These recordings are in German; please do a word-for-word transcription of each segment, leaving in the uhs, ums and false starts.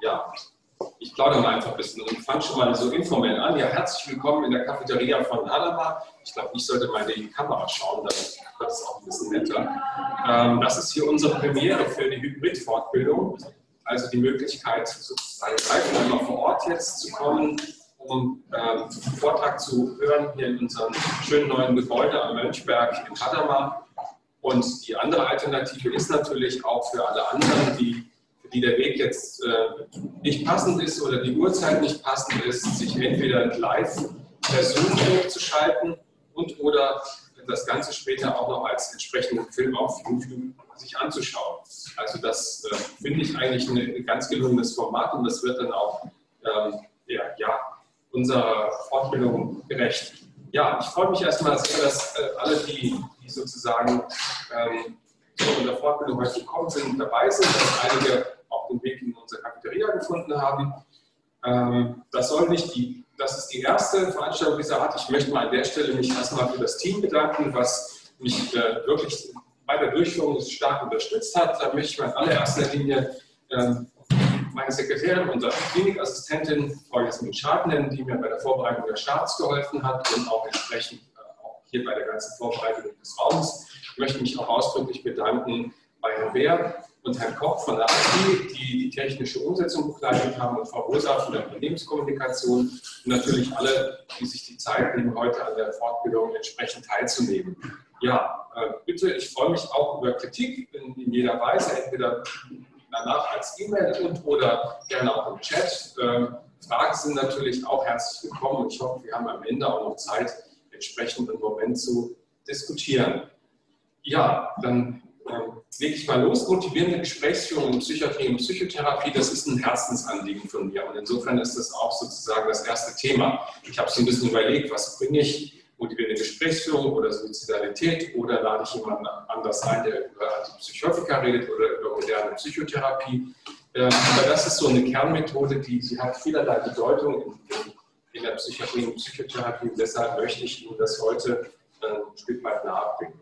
ja, ich plaudere mal einfach ein bisschen und fange schon mal so informell an. Ja, herzlich willkommen in der Cafeteria von Adama. Ich glaube, ich sollte mal in die Kamera schauen, dann wird es auch ein bisschen netter. Ähm, das ist hier unsere Premiere für die Hybrid-Fortbildung. Also die Möglichkeit, sozusagen live einmal vor Ort jetzt zu kommen, um ähm, einen Vortrag zu hören hier in unserem schönen neuen Gebäude am Mönchberg in Hadamar. Und die andere Alternative ist natürlich auch für alle anderen, die, für die der Weg jetzt äh, nicht passend ist oder die Uhrzeit nicht passend ist, sich entweder live per Zoom hochzuschalten und oder das Ganze später auch noch als entsprechenden Film auf YouTube sich anzuschauen. Also das äh, finde ich eigentlich ein ganz gelungenes Format und das wird dann auch ähm, ja, ja, unserer Fortbildung gerecht. Ja, ich freue mich erstmal sehr, dass äh, alle, die, die sozusagen ähm, zu unserer Fortbildung heute gekommen sind, dabei sind, dass einige auch den Weg in unsere Cafeteria gefunden haben. Ähm, das soll nicht die, das ist die erste Veranstaltung dieser Art. Ich möchte mal an der Stelle mich erstmal für das Team bedanken, was mich äh, wirklich bei der Durchführung stark unterstützt hat. Da möchte ich mal in allererster Linie ähm, meine Sekretärin, unsere Klinikassistentin, Frau Jasmin Schad nennen, die mir bei der Vorbereitung der Starts geholfen hat und auch entsprechend äh, auch hier bei der ganzen Vorbereitung des Raums. Ich möchte mich auch ausdrücklich bedanken bei Herrn Beer und Herrn Koch von der A T, die die technische Umsetzung begleitet haben, und Frau Rosa von der Unternehmenskommunikation und natürlich alle, die sich die Zeit nehmen, heute an der Fortbildung entsprechend teilzunehmen. Ja, äh, bitte, ich freue mich auch über Kritik in, in jeder Weise, entweder danach als E-Mail und oder gerne auch im Chat. Ähm, Fragen sind natürlich auch herzlich willkommen und ich hoffe, wir haben am Ende auch noch Zeit, entsprechend im Moment zu diskutieren. Ja, dann ähm, lege ich mal los. Motivierende Gesprächsführung in Psychiatrie und Psychotherapie, das ist ein Herzensanliegen von mir und insofern ist das auch sozusagen das erste Thema. Ich habe so ein bisschen überlegt, was bringe ich? Motivierende Gesprächsführung oder Suizidalität oder lade ich jemanden anders ein, der über Antipsychotika redet oder über moderne Psychotherapie. Ähm, aber das ist so eine Kernmethode, die sie hat vielerlei Bedeutung in, in, in der Psychiatrie und Psychotherapie und deshalb möchte ich Ihnen das heute äh, ein Stück weit nahebringen.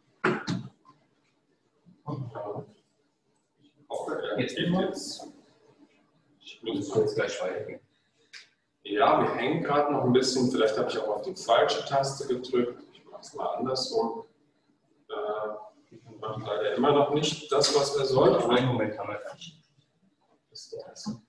Ich hoffe, er geht jetzt. Ich muss jetzt gleich weitergehen. Ja, wir hängen gerade noch ein bisschen. Vielleicht habe ich auch auf die falsche Taste gedrückt. Ich mache es mal andersrum. Äh, wir machen leider immer noch nicht das, was wir sollten. Einen Moment haben wir gar nicht. Das ist der erste.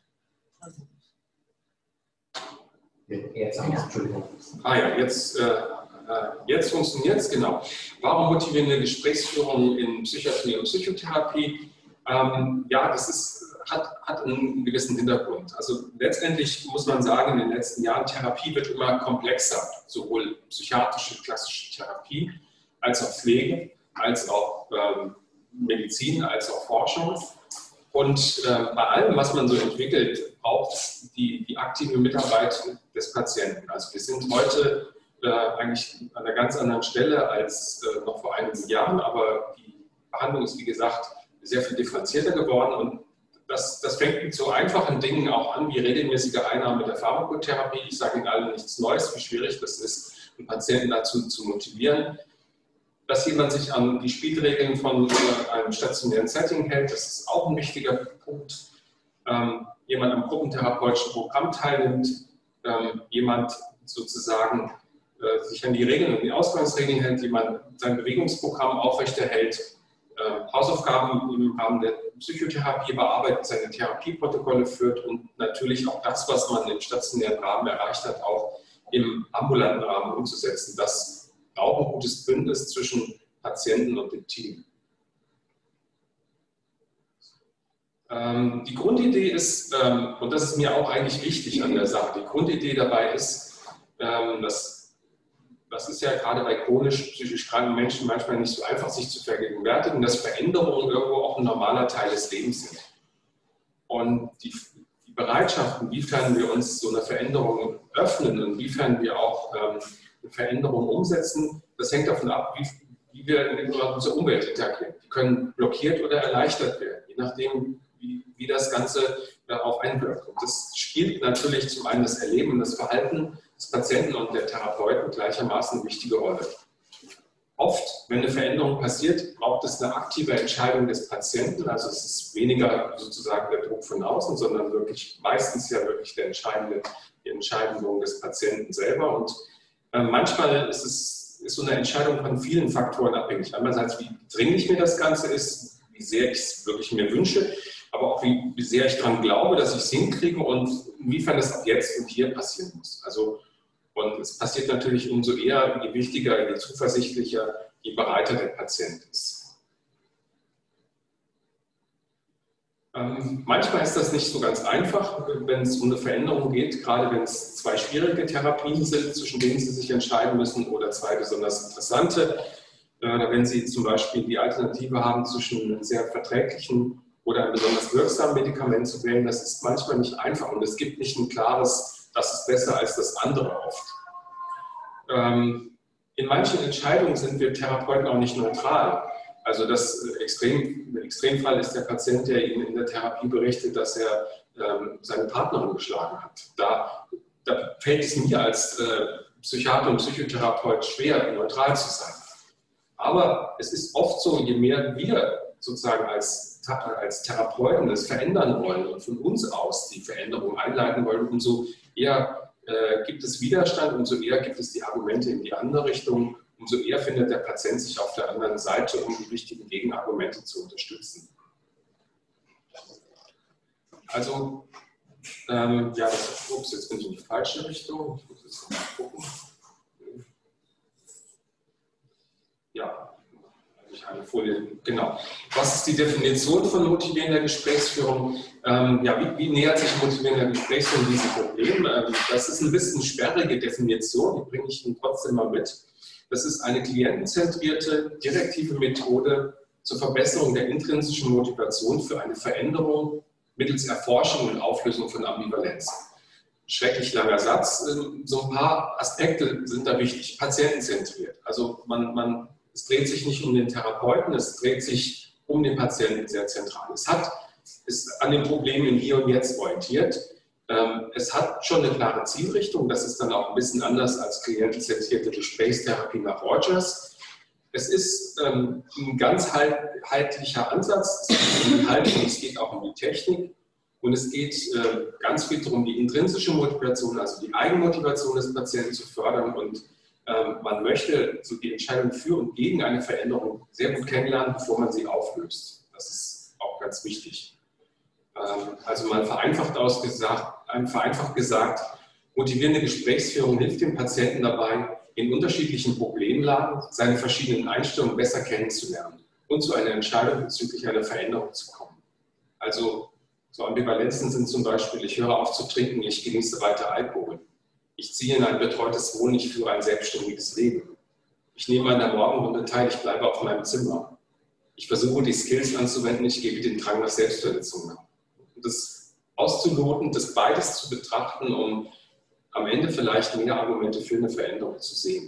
Jetzt haben wir es, Entschuldigung. Ah ja, jetzt, äh, jetzt funktioniert es, genau. Warum motivierende Gesprächsführung in Psychiatrie und Psychotherapie? Ähm, ja, das ist. Hat, hat einen gewissen Hintergrund. Also letztendlich muss man sagen, in den letzten Jahren, Therapie wird immer komplexer, sowohl psychiatrische, klassische Therapie, als auch Pflege, als auch ähm, Medizin, als auch Forschung. Und äh, bei allem, was man so entwickelt, braucht es die, die aktive Mitarbeit des Patienten. Also wir sind heute äh, eigentlich an einer ganz anderen Stelle als äh, noch vor einigen Jahren, aber die Behandlung ist, wie gesagt, sehr viel differenzierter geworden und Das, das fängt mit so einfachen Dingen auch an, wie regelmäßige Einnahme der Pharmakotherapie. Ich sage Ihnen allen nichts Neues, wie schwierig das ist, einen Patienten dazu zu motivieren. Dass jemand sich an die Spielregeln von einem stationären Setting hält, das ist auch ein wichtiger Punkt. Ähm, jemand am gruppentherapeutischen Programm teilnimmt, ähm, jemand sozusagen äh, sich an die Regeln und die Ausgangsregeln hält, jemand sein Bewegungsprogramm aufrechterhält, äh, Hausaufgaben im Rahmen der Psychotherapie bearbeitet, seine Therapieprotokolle führt und natürlich auch das, was man im stationären Rahmen erreicht hat, auch im ambulanten Rahmen umzusetzen. Das braucht ein gutes Bündnis zwischen Patienten und dem Team. Ähm, die Grundidee ist, ähm, und das ist mir auch eigentlich wichtig an der Sache, die Grundidee dabei ist, ähm, dass das ist ja gerade bei chronisch psychisch kranken Menschen manchmal nicht so einfach, sich zu vergegenwärtigen, dass Veränderungen irgendwo auch ein normaler Teil des Lebens sind. Und die, die Bereitschaft, inwiefern wir uns so einer Veränderung öffnen, inwiefern wir auch ähm, eine Veränderung umsetzen, das hängt davon ab, wie, wie wir in unserer Umwelt interagieren. Die können blockiert oder erleichtert werden, je nachdem, wie, wie das Ganze äh, auf einen wirkt. Und das spielt natürlich zum einen das Erleben und das Verhalten des Patienten und der Therapeuten gleichermaßen eine wichtige Rolle. Oft, wenn eine Veränderung passiert, braucht es eine aktive Entscheidung des Patienten. Also es ist weniger sozusagen der Druck von außen, sondern wirklich meistens ja wirklich der entscheidende, die Entscheidung des Patienten selber. Und äh, manchmal ist es ist so eine Entscheidung von vielen Faktoren abhängig. Einerseits, wie dringlich mir das Ganze ist, wie sehr ich es wirklich mir wünsche, aber auch wie, wie sehr ich daran glaube, dass ich es hinkriege und inwiefern es auch jetzt und hier passieren muss. Also Und es passiert natürlich umso eher, je wichtiger, je zuversichtlicher, je bereiter der Patient ist. Ähm, manchmal ist das nicht so ganz einfach, wenn es um eine Veränderung geht, gerade wenn es zwei schwierige Therapien sind, zwischen denen Sie sich entscheiden müssen, oder zwei besonders interessante. Äh, wenn Sie zum Beispiel die Alternative haben, zwischen einem sehr verträglichen oder einem besonders wirksamen Medikament zu wählen, das ist manchmal nicht einfach und es gibt nicht ein klares, das ist besser als das andere oft. Ähm, in manchen Entscheidungen sind wir Therapeuten auch nicht neutral. Also das Extrem, Extremfall ist der Patient, der Ihnen in der Therapie berichtet, dass er ähm, seine Partnerin geschlagen hat. Da, da fällt es mir als äh, Psychiater und Psychotherapeut schwer, neutral zu sein. Aber es ist oft so, je mehr wir sozusagen als, als Therapeuten das verändern wollen und von uns aus die Veränderung einleiten wollen, umso eher äh, gibt es Widerstand, umso eher gibt es die Argumente in die andere Richtung, umso eher findet der Patient sich auf der anderen Seite, um die wichtigen Gegenargumente zu unterstützen. Also, ähm, ja, das, ups, jetzt bin ich in die falsche Richtung. Ich muss jetzt noch mal gucken. Ja, ich habe eine Folie. Genau. Was ist die Definition von motivierender Gesprächsführung? Ähm, ja, wie, wie nähert sich motivierender Gesprächsführung diesem Problem? Ähm, das ist ein bisschen sperrige Definition, die bringe ich Ihnen trotzdem mal mit. Das ist eine klientenzentrierte, direktive Methode zur Verbesserung der intrinsischen Motivation für eine Veränderung mittels Erforschung und Auflösung von Ambivalenz. Schrecklich langer Satz. So ein paar Aspekte sind da wichtig. Patientenzentriert. Also man, man, es dreht sich nicht um den Therapeuten, es dreht sich um den Patienten sehr zentral. Es hat, ist an den Problemen im Hier und Jetzt orientiert. Es hat schon eine klare Zielrichtung, das ist dann auch ein bisschen anders als klientenzentrierte Gesprächstherapie nach Rogers. Es ist ähm, ein ganzheitlicher Ansatz, es geht um die Haltung, es geht auch um die Technik und es geht äh, ganz viel darum, die intrinsische Motivation, also die Eigenmotivation des Patienten zu fördern und ähm, man möchte so die Entscheidung für und gegen eine Veränderung sehr gut kennenlernen, bevor man sie auflöst. Das ist auch ganz wichtig. Also mal vereinfacht ausgesagt, vereinfacht gesagt, motivierende Gesprächsführung hilft dem Patienten dabei, in unterschiedlichen Problemlagen seine verschiedenen Einstellungen besser kennenzulernen und zu einer Entscheidung bezüglich einer Veränderung zu kommen. Also so Ambivalenzen sind zum Beispiel, ich höre auf zu trinken, ich genieße weiter Alkohol. Ich ziehe in ein betreutes Wohnen, ich führe ein selbstständiges Leben. Ich nehme an der Morgenrunde teil, ich bleibe auf meinem Zimmer. Ich versuche die Skills anzuwenden, ich gebe den Drang nach Selbstverletzung nach. Das auszuloten, das beides zu betrachten, um am Ende vielleicht mehr Argumente für eine Veränderung zu sehen.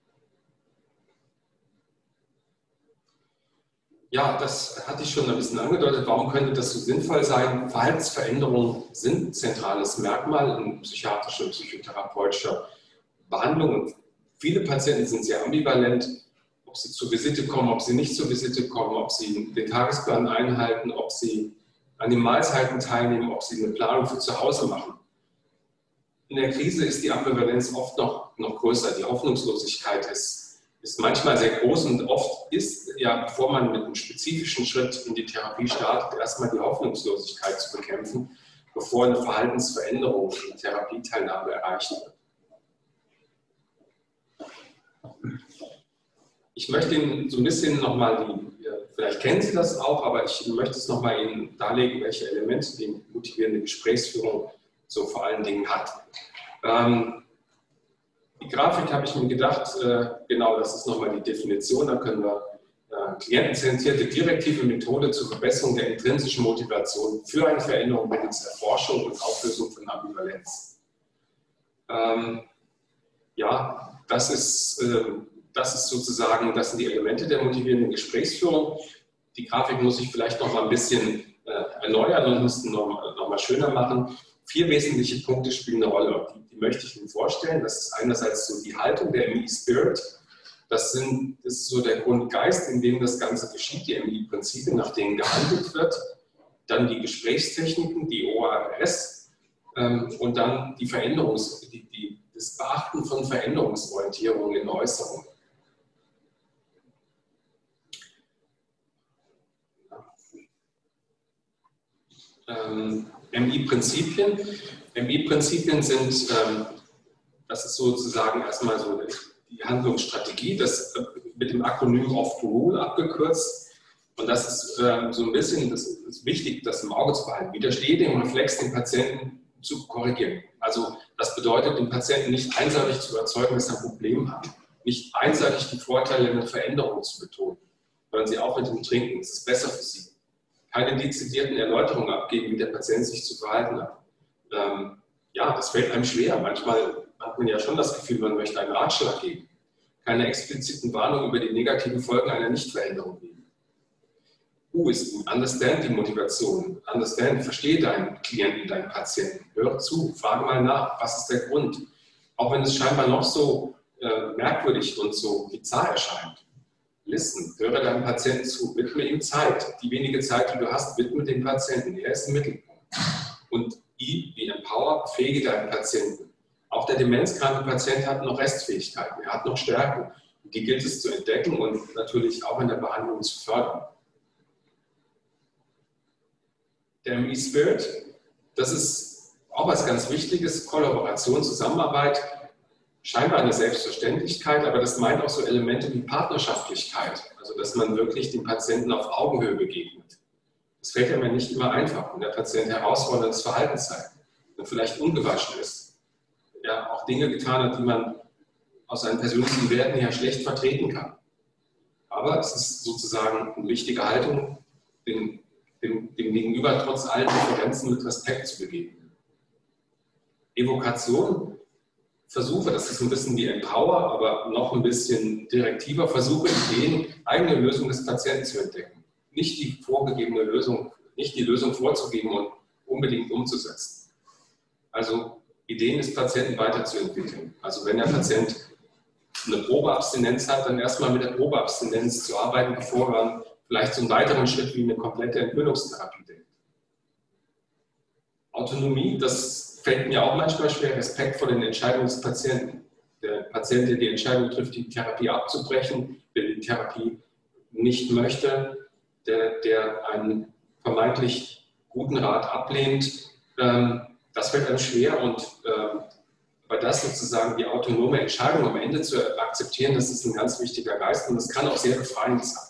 Ja, das hatte ich schon ein bisschen angedeutet. Warum könnte das so sinnvoll sein? Verhaltensveränderungen sind ein zentrales Merkmal in psychiatrischer und psychotherapeutischer Behandlung. Und viele Patienten sind sehr ambivalent, ob sie zur Visite kommen, ob sie nicht zur Visite kommen, ob sie den Tagesplan einhalten, ob sie an den Mahlzeiten teilnehmen, ob sie eine Planung für zu Hause machen. In der Krise ist die Ambivalenz oft noch, noch größer. Die Hoffnungslosigkeit ist, ist manchmal sehr groß und oft ist, ja, bevor man mit einem spezifischen Schritt in die Therapie startet, erstmal die Hoffnungslosigkeit zu bekämpfen, bevor eine Verhaltensveränderung in Therapieteilnahme erreicht wird. Ich möchte Ihnen so ein bisschen nochmal die Vielleicht kennen Sie das auch, aber ich möchte es nochmal Ihnen darlegen, welche Elemente die motivierende Gesprächsführung so vor allen Dingen hat. Ähm, die Grafik habe ich mir gedacht, äh, genau, das ist nochmal die Definition. Da können wir äh, klientenzentrierte direktive Methode zur Verbesserung der intrinsischen Motivation für eine Veränderung mittels Erforschung und Auflösung von Ambivalenz. Ähm, ja, das ist... Äh, Das ist sozusagen, das sind die Elemente der motivierenden Gesprächsführung. Die Grafik muss ich vielleicht noch mal ein bisschen äh, erneuern und müssen noch, noch mal schöner machen. Vier wesentliche Punkte spielen eine Rolle. Die, die möchte ich Ihnen vorstellen. Das ist einerseits so die Haltung, der M E-Spirit. Das, sind, das ist so der Grundgeist, in dem das Ganze geschieht, die M I-Prinzipien, nach denen gehandelt wird, dann die Gesprächstechniken, die O A R S ähm, und dann die Veränderungs-, die, die, das Beachten von Veränderungsorientierung in Äußerungen. Ähm, M I-Prinzipien. M I-Prinzipien sind, ähm, das ist sozusagen erstmal so die Handlungsstrategie, das mit dem Akronym Off the Rule abgekürzt. Und das ist äh, so ein bisschen, das ist wichtig, das im Auge zu behalten. Widerstehe dem Reflex, den Patienten zu korrigieren. Also das bedeutet, den Patienten nicht einseitig zu überzeugen, dass er ein Problem hat. Nicht einseitig die Vorteile einer Veränderung zu betonen, sondern sie auch mit dem Trinken. Es ist besser für sie. Keine dezidierten Erläuterungen abgeben, wie der Patient sich zu verhalten hat. Ähm, ja, das fällt einem schwer. Manchmal hat man ja schon das Gefühl, man möchte einen Ratschlag geben. Keine expliziten Warnungen über die negativen Folgen einer Nichtveränderung geben. U ist understand die Motivation. Understand, verstehe deinen Klienten, deinen Patienten. Höre zu, frage mal nach, was ist der Grund? Auch wenn es scheinbar noch so äh, merkwürdig und so bizarr erscheint. Listen, höre deinem Patienten zu, widme ihm Zeit. Die wenige Zeit, die du hast, widme dem Patienten. Er ist im Mittelpunkt. Und I, wie Empower, befähige deinen Patienten. Auch der demenzkranke Patient hat noch Restfähigkeiten, er hat noch Stärken. Die gilt es zu entdecken und natürlich auch in der Behandlung zu fördern. Der M I-Spirit, das ist auch was ganz Wichtiges, Kollaboration, Zusammenarbeit, scheinbar eine Selbstverständlichkeit, aber das meint auch so Elemente wie Partnerschaftlichkeit, also dass man wirklich dem Patienten auf Augenhöhe begegnet. Das fällt einem nicht immer einfach, wenn der Patient herausforderndes Verhalten zeigt und vielleicht ungewaschen ist, ja, auch Dinge getan hat, die man aus seinen persönlichen Werten her schlecht vertreten kann. Aber es ist sozusagen eine wichtige Haltung, den Dem, dem Gegenüber trotz allen Differenzen mit Respekt zu begegnen. Evokation, Versuche, das ist ein bisschen wie Empower, aber noch ein bisschen direktiver, Versuche, Ideen, eigene Lösung des Patienten zu entdecken. Nicht die vorgegebene Lösung, nicht die Lösung vorzugeben und unbedingt umzusetzen. Also Ideen des Patienten weiterzuentwickeln. Also wenn der Patient eine Probeabstinenz hat, dann erstmal mit der Probeabstinenz zu arbeiten, bevor man vielleicht so einen weiteren Schritt wie eine komplette Entwöhnungstherapie denkt. Autonomie, das fällt mir auch manchmal schwer, Respekt vor den Entscheidungen des Patienten. Der Patient, der die Entscheidung trifft, die Therapie abzubrechen, der die Therapie nicht möchte, der, der einen vermeintlich guten Rat ablehnt, ähm, das fällt einem schwer und ähm, aber das sozusagen die autonome Entscheidung am Ende zu akzeptieren, das ist ein ganz wichtiger Geist und das kann auch sehr befreiend sein.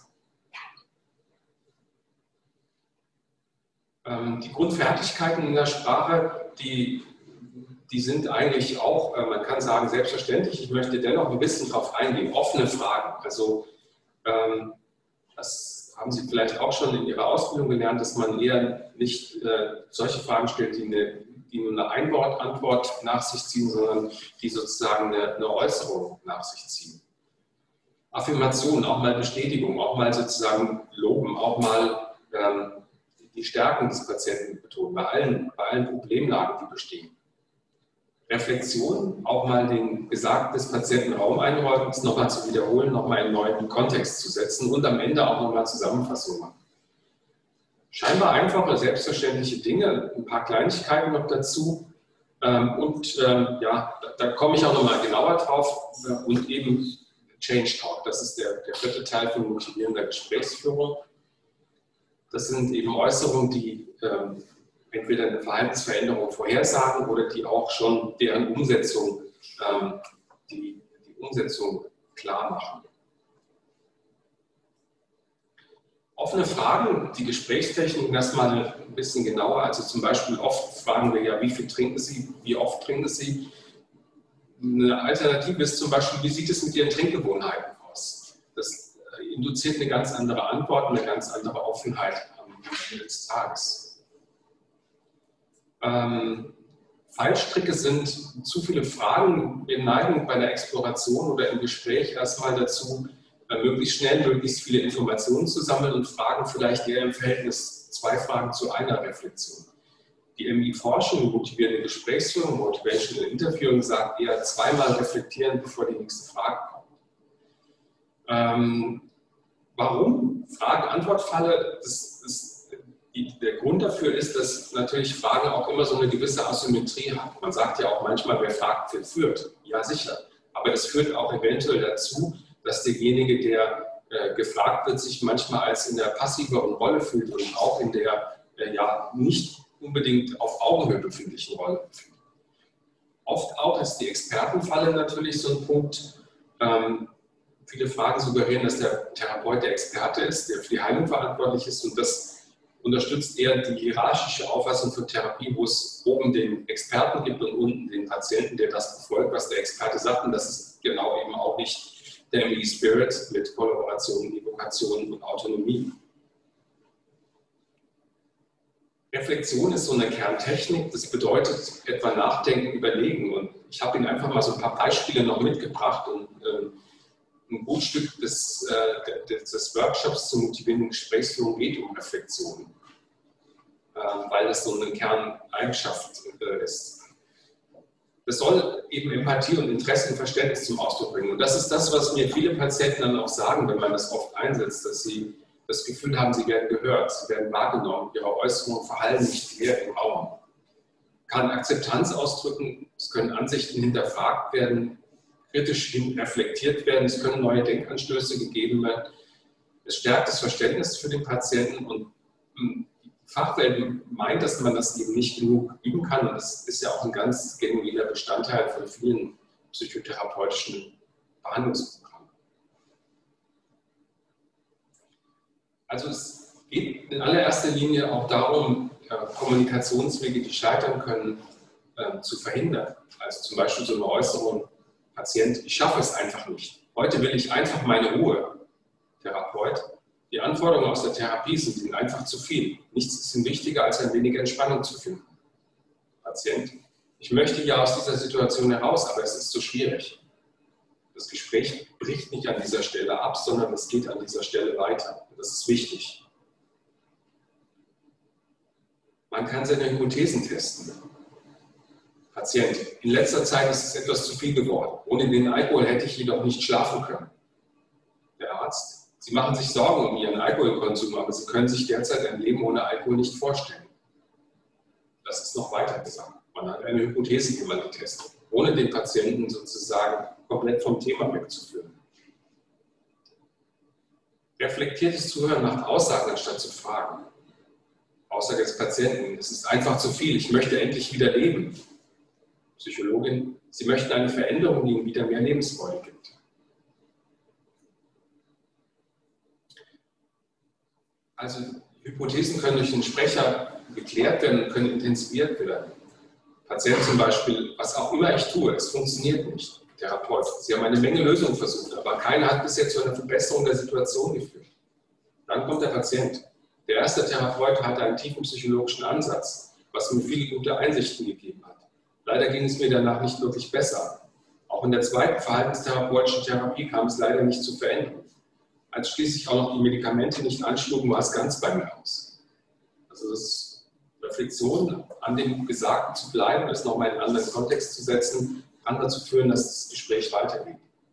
Die Grundfertigkeiten in der Sprache, die, die sind eigentlich auch, man kann sagen, selbstverständlich. Ich möchte dennoch ein bisschen darauf eingehen. Offene Fragen. Also ähm, das haben Sie vielleicht auch schon in Ihrer Ausbildung gelernt, dass man eher nicht äh, solche Fragen stellt, die, eine, die nur eine Einwort-Antwort nach sich ziehen, sondern die sozusagen eine, eine Äußerung nach sich ziehen. Affirmation, auch mal Bestätigung, auch mal sozusagen loben, auch mal ähm, die Stärken des Patienten betonen, bei allen, bei allen Problemlagen, die bestehen. Reflexion, auch mal den Gesagten des Patienten Raum einräumen, es nochmal zu wiederholen, nochmal einen neuen Kontext zu setzen und am Ende auch nochmal Zusammenfassung machen. Scheinbar einfache, selbstverständliche Dinge, ein paar Kleinigkeiten noch dazu und ähm, ja, da, da komme ich auch nochmal genauer drauf und eben Change Talk, das ist der, der dritte Teil von motivierender Gesprächsführung. Das sind eben Äußerungen, die ähm, entweder eine Verhaltensveränderung vorhersagen oder die auch schon deren Umsetzung, ähm, die, die Umsetzung klar machen. Offene Fragen, die Gesprächstechniken erstmal ein bisschen genauer. Also zum Beispiel oft fragen wir ja, wie viel trinken Sie, wie oft trinken Sie. Eine Alternative ist zum Beispiel, wie sieht es mit Ihren Trinkgewohnheiten aus? Das induziert eine ganz andere Antwort, eine ganz andere Offenheit am Ende des Tages. Ähm, Fallstricke sind zu viele Fragen. Wir neigen bei der Exploration oder im Gespräch erstmal dazu, äh, möglichst schnell möglichst viele Informationen zu sammeln und Fragen vielleicht eher im Verhältnis zwei Fragen zu einer Reflexion. Die M I-Forschung, motivierende Gesprächsführung, Motivational Interviewing, sagt eher zweimal reflektieren, bevor die nächste Frage kommt. Ähm, warum? Frage-Antwort-Falle. Das, das, die, der Grund dafür ist, dass natürlich Fragen auch immer so eine gewisse Asymmetrie haben. Man sagt ja auch manchmal, wer fragt, der führt. Ja, sicher. Aber das führt auch eventuell dazu, dass derjenige, der äh, gefragt wird, sich manchmal als in der passiveren Rolle fühlt und auch in der äh, ja nicht unbedingt auf Augenhöhe befindlichen Rolle befindet. Oft auch ist die Expertenfalle natürlich so ein Punkt. Ähm, viele Fragen suggerieren, dass der Therapeut der Experte ist, der für die Heilung verantwortlich ist, und das unterstützt eher die hierarchische Auffassung von Therapie, wo es oben den Experten gibt und unten den Patienten, der das befolgt, was der Experte sagt. Und das ist genau eben auch nicht der M E Spirit mit Kollaboration, Evokation und Autonomie. Reflexion ist so eine Kerntechnik, das bedeutet etwa nachdenken, überlegen. Und ich habe Ihnen einfach mal so ein paar Beispiele noch mitgebracht und äh, ein gut Stück des, äh, des, des Workshops zur motivierenden Gesprächsführung geht um Reflexion, äh, weil das so eine Kerneigenschaft äh, ist. Das soll eben Empathie und Interesse und Verständnis zum Ausdruck bringen. Und das ist das, was mir viele Patienten dann auch sagen, wenn man das oft einsetzt, dass sie das Gefühl haben, sie werden gehört, sie werden wahrgenommen, ihre Äußerungen verhallen nicht leer im Raum. Kann Akzeptanz ausdrücken, es können Ansichten hinterfragt werden, kritisch reflektiert werden, es können neue Denkanstöße gegeben werden. Es stärkt das Verständnis für den Patienten, und die Fachwelt meint, dass man das eben nicht genug üben kann, und das ist ja auch ein ganz genuiner Bestandteil von vielen psychotherapeutischen Behandlungsprogrammen. Also es geht in allererster Linie auch darum, Kommunikationswege, die scheitern können, zu verhindern. Also zum Beispiel so eine Äußerung: Patient, ich schaffe es einfach nicht. Heute will ich einfach meine Ruhe. Therapeut, die Anforderungen aus der Therapie sind Ihnen einfach zu viel. Nichts ist Ihnen wichtiger, als ein wenig Entspannung zu finden. Patient, ich möchte ja aus dieser Situation heraus, aber es ist zu schwierig. Das Gespräch bricht nicht an dieser Stelle ab, sondern es geht an dieser Stelle weiter. Das ist wichtig. Man kann seine Hypothesen testen. Patient, in letzter Zeit ist es etwas zu viel geworden. Ohne den Alkohol hätte ich jedoch nicht schlafen können. Der Arzt, Sie machen sich Sorgen um Ihren Alkoholkonsum, aber Sie können sich derzeit ein Leben ohne Alkohol nicht vorstellen. Das ist noch weiter gesagt. Man hat eine Hypothese, die man getestet, ohne den Patienten sozusagen komplett vom Thema wegzuführen. Reflektiertes Zuhören macht Aussagen, anstatt zu fragen. Aussage des Patienten, es ist einfach zu viel, ich möchte endlich wieder leben. Psychologin, Sie möchten eine Veränderung, die Ihnen wieder mehr Lebensfreude gibt. Also Hypothesen können durch den Sprecher geklärt werden und können intensiviert werden. Patient zum Beispiel, was auch immer ich tue, es funktioniert nicht. Therapeut, Sie haben eine Menge Lösungen versucht, aber keine hat bisher zu einer Verbesserung der Situation geführt. Dann kommt der Patient. Der erste Therapeut hatte einen tiefen psychologischen Ansatz, was mir viele gute Einsichten gegeben hat. Leider ging es mir danach nicht wirklich besser. Auch in der zweiten verhaltenstherapeutischen Therapie kam es leider nicht zu Veränderung. Als schließlich auch noch die Medikamente nicht anschlugen, war es ganz bei mir aus. Also das ist Reflexion, an dem Gesagten zu bleiben, das nochmal in einen anderen Kontext zu setzen, kann dazu führen, dass das Gespräch weitergeht.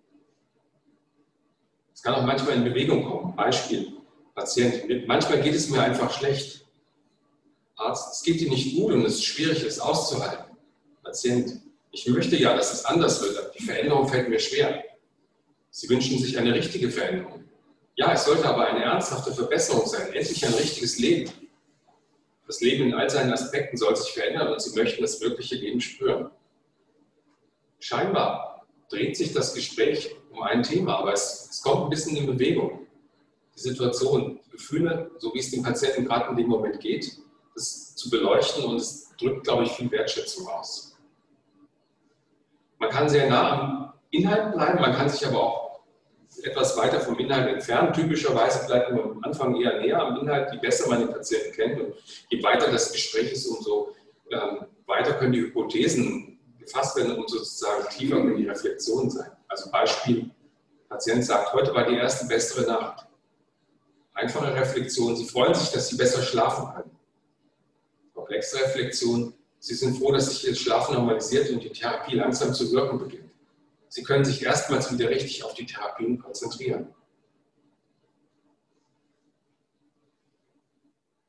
Es kann auch manchmal in Bewegung kommen. Beispiel, Patient, manchmal geht es mir einfach schlecht. Arzt, es geht Ihnen nicht gut und es ist schwierig, es auszuhalten. Patient, ich möchte ja, dass es anders wird, aber die Veränderung fällt mir schwer. Sie wünschen sich eine richtige Veränderung. Ja, es sollte aber eine ernsthafte Verbesserung sein, endlich ein richtiges Leben. Das Leben in all seinen Aspekten soll sich verändern und Sie möchten das wirkliche Leben spüren. Scheinbar dreht sich das Gespräch um ein Thema, aber es, es kommt ein bisschen in Bewegung. Die Situation, die Gefühle, so wie es dem Patienten gerade in dem Moment geht, das zu beleuchten, und es drückt, glaube ich, viel Wertschätzung aus. Man kann sehr nah am Inhalt bleiben, man kann sich aber auch etwas weiter vom Inhalt entfernen. Typischerweise bleibt man am Anfang eher näher am Inhalt, je besser man den Patienten kennt. Und je weiter das Gespräch ist, umso ähm, weiter können die Hypothesen gefasst werden, um sozusagen tiefer in die Reflexion sein. Also Beispiel, der Patient sagt, heute war die erste bessere Nacht. Einfache Reflexion, Sie freuen sich, dass Sie besser schlafen können. Komplexe Reflexion, Sie sind froh, dass sich Ihr Schlafen normalisiert und die Therapie langsam zu wirken beginnt. Sie können sich erstmals wieder richtig auf die Therapien konzentrieren.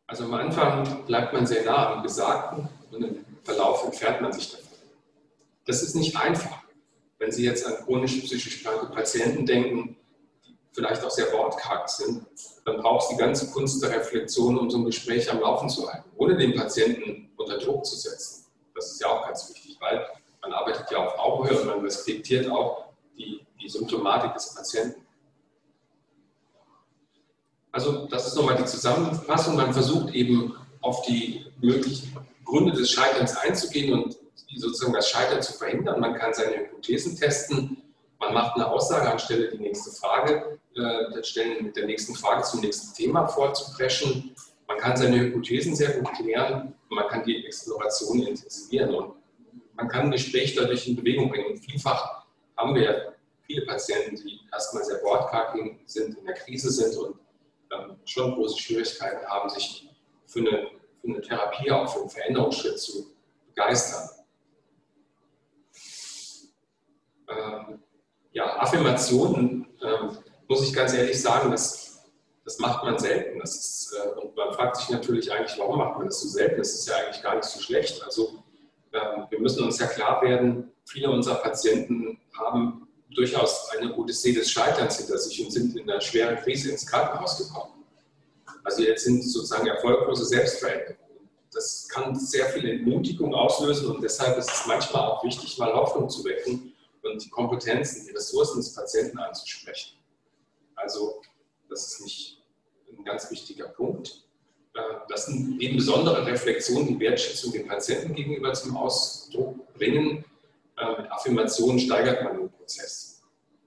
Also am Anfang bleibt man sehr nah am Gesagten und im Verlauf entfernt man sich davon. Das ist nicht einfach. Wenn Sie jetzt an chronisch psychisch kranke Patienten denken, die vielleicht auch sehr wortkarg sind, dann braucht es die ganze Kunst der Reflexion, um so ein Gespräch am Laufen zu halten, ohne den Patienten unter Druck zu setzen. Das ist ja auch ganz wichtig, weil man arbeitet ja auf Augenhöhe und man respektiert auch die, die Symptomatik des Patienten. Also das ist nochmal die Zusammenfassung. Man versucht eben auf die möglichen Gründe des Scheiterns einzugehen und sozusagen das Scheitern zu verhindern. Man kann seine Hypothesen testen. Man macht eine Aussage anstelle die nächste Frage, äh, stellen mit der nächsten Frage zum nächsten Thema vorzupreschen. Man kann seine Hypothesen sehr gut klären und man kann die Exploration intensivieren und man kann ein Gespräch dadurch in Bewegung bringen. Und vielfach haben wir ja viele Patienten, die erstmal sehr wortkarg sind, in der Krise sind und ähm, schon große Schwierigkeiten haben, sich für eine, für eine Therapie, auch für einen Veränderungsschritt zu begeistern. Ähm, ja, Affirmationen, ähm, muss ich ganz ehrlich sagen, das, das macht man selten. Das ist, äh, und man fragt sich natürlich eigentlich, warum macht man das so selten? Das ist ja eigentlich gar nicht so schlecht. Also ähm, wir müssen uns ja klar werden, viele unserer Patienten haben durchaus eine Odyssee des Scheiterns hinter sich und sind in einer schweren Krise ins Krankenhaus gekommen. Also jetzt sind sozusagen erfolglose Selbstveränderungen. Das kann sehr viel Entmutigung auslösen und deshalb ist es manchmal auch wichtig, mal Hoffnung zu wecken und die Kompetenzen, die Ressourcen des Patienten anzusprechen. Also das ist nicht ein ganz wichtiger Punkt. Das sind eben besondere Reflexionen, die Wertschätzung dem Patienten gegenüber zum Ausdruck bringen. Mit Affirmationen steigert man den Prozess.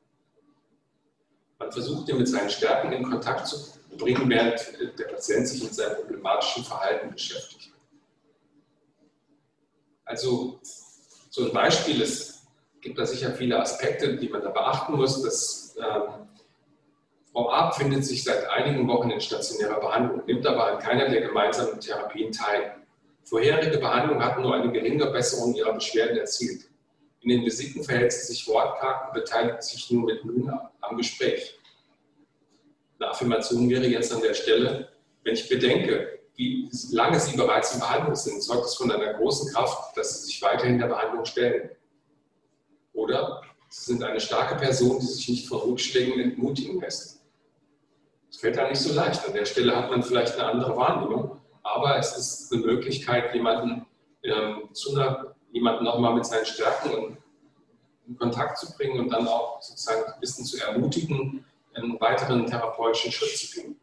Man versucht, ihn mit seinen Stärken in Kontakt zu bringen, während der Patient sich mit seinem problematischen Verhalten beschäftigt. Also so ein Beispiel ist, es gibt da sicher viele Aspekte, die man da beachten muss. Dass, ähm, Frau A. befindet sich seit einigen Wochen in stationärer Behandlung, nimmt aber an keiner der gemeinsamen Therapien teil. Vorherige Behandlungen hatten nur eine geringe Besserung ihrer Beschwerden erzielt. In den Visiten verhält sie sich wortkarg und beteiligt sich nur mit Mühen am Gespräch. Eine Affirmation wäre jetzt an der Stelle, wenn ich bedenke, wie lange Sie bereits in Behandlung sind, zeugt es von einer großen Kraft, dass Sie sich weiterhin der Behandlung stellen. Oder Sie sind eine starke Person, die sich nicht von Rückschlägen entmutigen lässt. Das fällt da nicht so leicht. An der Stelle hat man vielleicht eine andere Wahrnehmung, aber es ist eine Möglichkeit, jemanden ähm, zu einer jemanden nochmal mit seinen Stärken in Kontakt zu bringen und dann auch sozusagen ein bisschen zu ermutigen, einen weiteren therapeutischen Schritt zu gehen.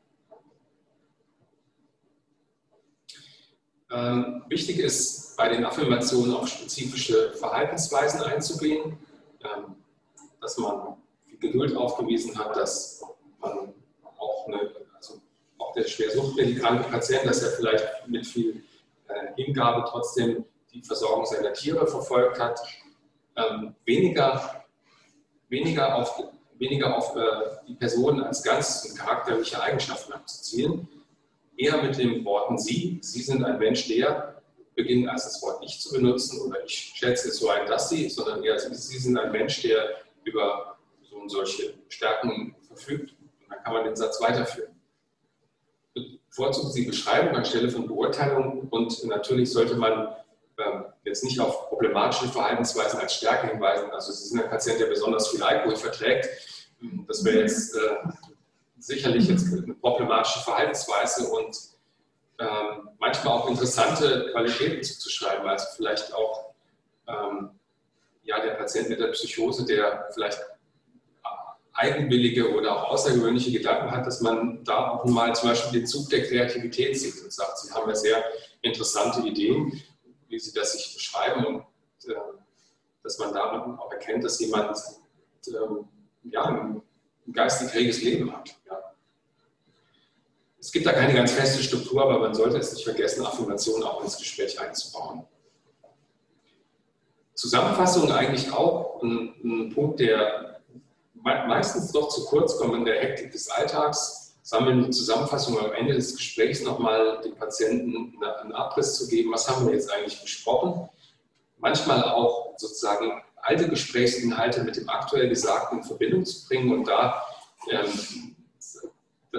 Ähm, wichtig ist, bei den Affirmationen auf spezifische Verhaltensweisen einzugehen, ähm, dass man viel Geduld aufgewiesen hat, dass man auch, eine, also auch der schwer suchtmedikante kranke Patient, dass er vielleicht mit viel äh, Hingabe trotzdem die Versorgung seiner Tiere verfolgt hat, ähm, weniger, weniger auf, weniger auf äh, die Person als Ganzes und charakterliche Eigenschaften abzuzielen, eher mit den Worten Sie, Sie sind ein Mensch, der, beginnen als das Wort Ich zu benutzen oder ich schätze es so ein, dass Sie, sondern eher Sie, Sie sind ein Mensch, der über so solche Stärken verfügt und dann kann man den Satz weiterführen. Bevorzugen Sie Beschreibung anstelle von Beurteilung und natürlich sollte man jetzt nicht auf problematische Verhaltensweisen als Stärke hinweisen. Also Sie sind ein Patient, der besonders viel Alkohol verträgt. Das wäre jetzt äh, sicherlich jetzt eine problematische Verhaltensweise und ähm, manchmal auch interessante Qualitäten zuzuschreiben. Also vielleicht auch ähm, ja, der Patient mit der Psychose, der vielleicht eigenwillige oder auch außergewöhnliche Gedanken hat, dass man da auch mal zum Beispiel den Zug der Kreativität sieht und sagt, Sie haben ja sehr interessante Ideen, wie Sie das sich beschreiben und äh, dass man darin auch erkennt, dass jemand äh, ja, ein, ein geistig reges Leben hat. Ja. Es gibt da keine ganz feste Struktur, aber man sollte es nicht vergessen, Affirmationen auch ins Gespräch einzubauen. Zusammenfassung eigentlich auch ein, ein Punkt, der meistens noch zu kurz kommt in der Hektik des Alltags, sammeln eine Zusammenfassung am Ende des Gesprächs nochmal dem Patienten einen Abriss zu geben, was haben wir jetzt eigentlich besprochen. Manchmal auch sozusagen alte Gesprächsinhalte mit dem aktuell Gesagten in Verbindung zu bringen und da ähm, das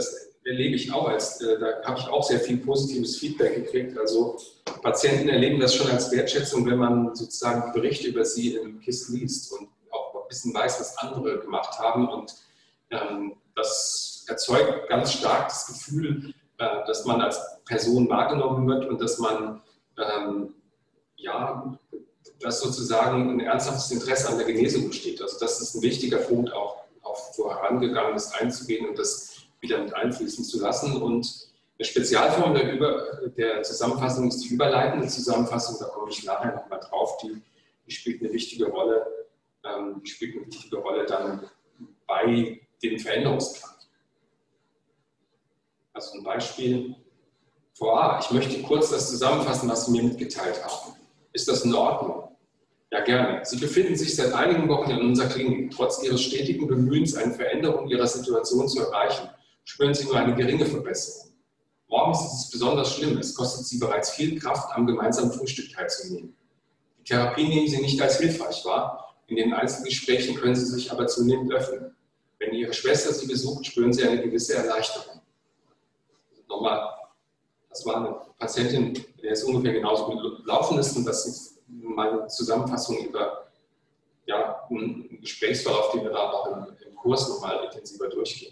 erlebe ich auch als, äh, da habe ich auch sehr viel positives Feedback gekriegt. Also Patienten erleben das schon als Wertschätzung, wenn man sozusagen Berichte über sie im K I S S liest und auch ein bisschen weiß, was andere gemacht haben. Und ähm, das erzeugt ganz stark das Gefühl, äh, dass man als Person wahrgenommen wird und dass man ähm, ja, dass sozusagen ein ernsthaftes Interesse an der Genesung besteht. Also das ist ein wichtiger Punkt, auch auf Vorangegangenes einzugehen und das wieder mit einfließen zu lassen. Und eine Spezialform der, Über der Zusammenfassung ist die überleitende Zusammenfassung, da komme ich nachher nochmal drauf, die, die spielt eine wichtige Rolle, ähm, die spielt eine wichtige Rolle dann bei dem Veränderungsplan. Also ein Beispiel, vorab, ich möchte kurz das zusammenfassen, was Sie mir mitgeteilt haben. Ist das in Ordnung? Ja, gerne. Sie befinden sich seit einigen Wochen in unserer Klinik. Trotz Ihres stetigen Bemühens, eine Veränderung Ihrer Situation zu erreichen, spüren Sie nur eine geringe Verbesserung. Morgens ist es besonders schlimm. Es kostet Sie bereits viel Kraft, am gemeinsamen Frühstück teilzunehmen. Die Therapie nehmen Sie nicht als hilfreich wahr. In den Einzelgesprächen können Sie sich aber zunehmend öffnen. Wenn Ihre Schwester Sie besucht, spüren Sie eine gewisse Erleichterung. Nochmal, das war eine Patientin, der es ungefähr genauso gelaufen ist und das ist meine Zusammenfassung über ja, einen Gesprächsverlauf, den wir da auch im, im Kurs nochmal intensiver durchgehen.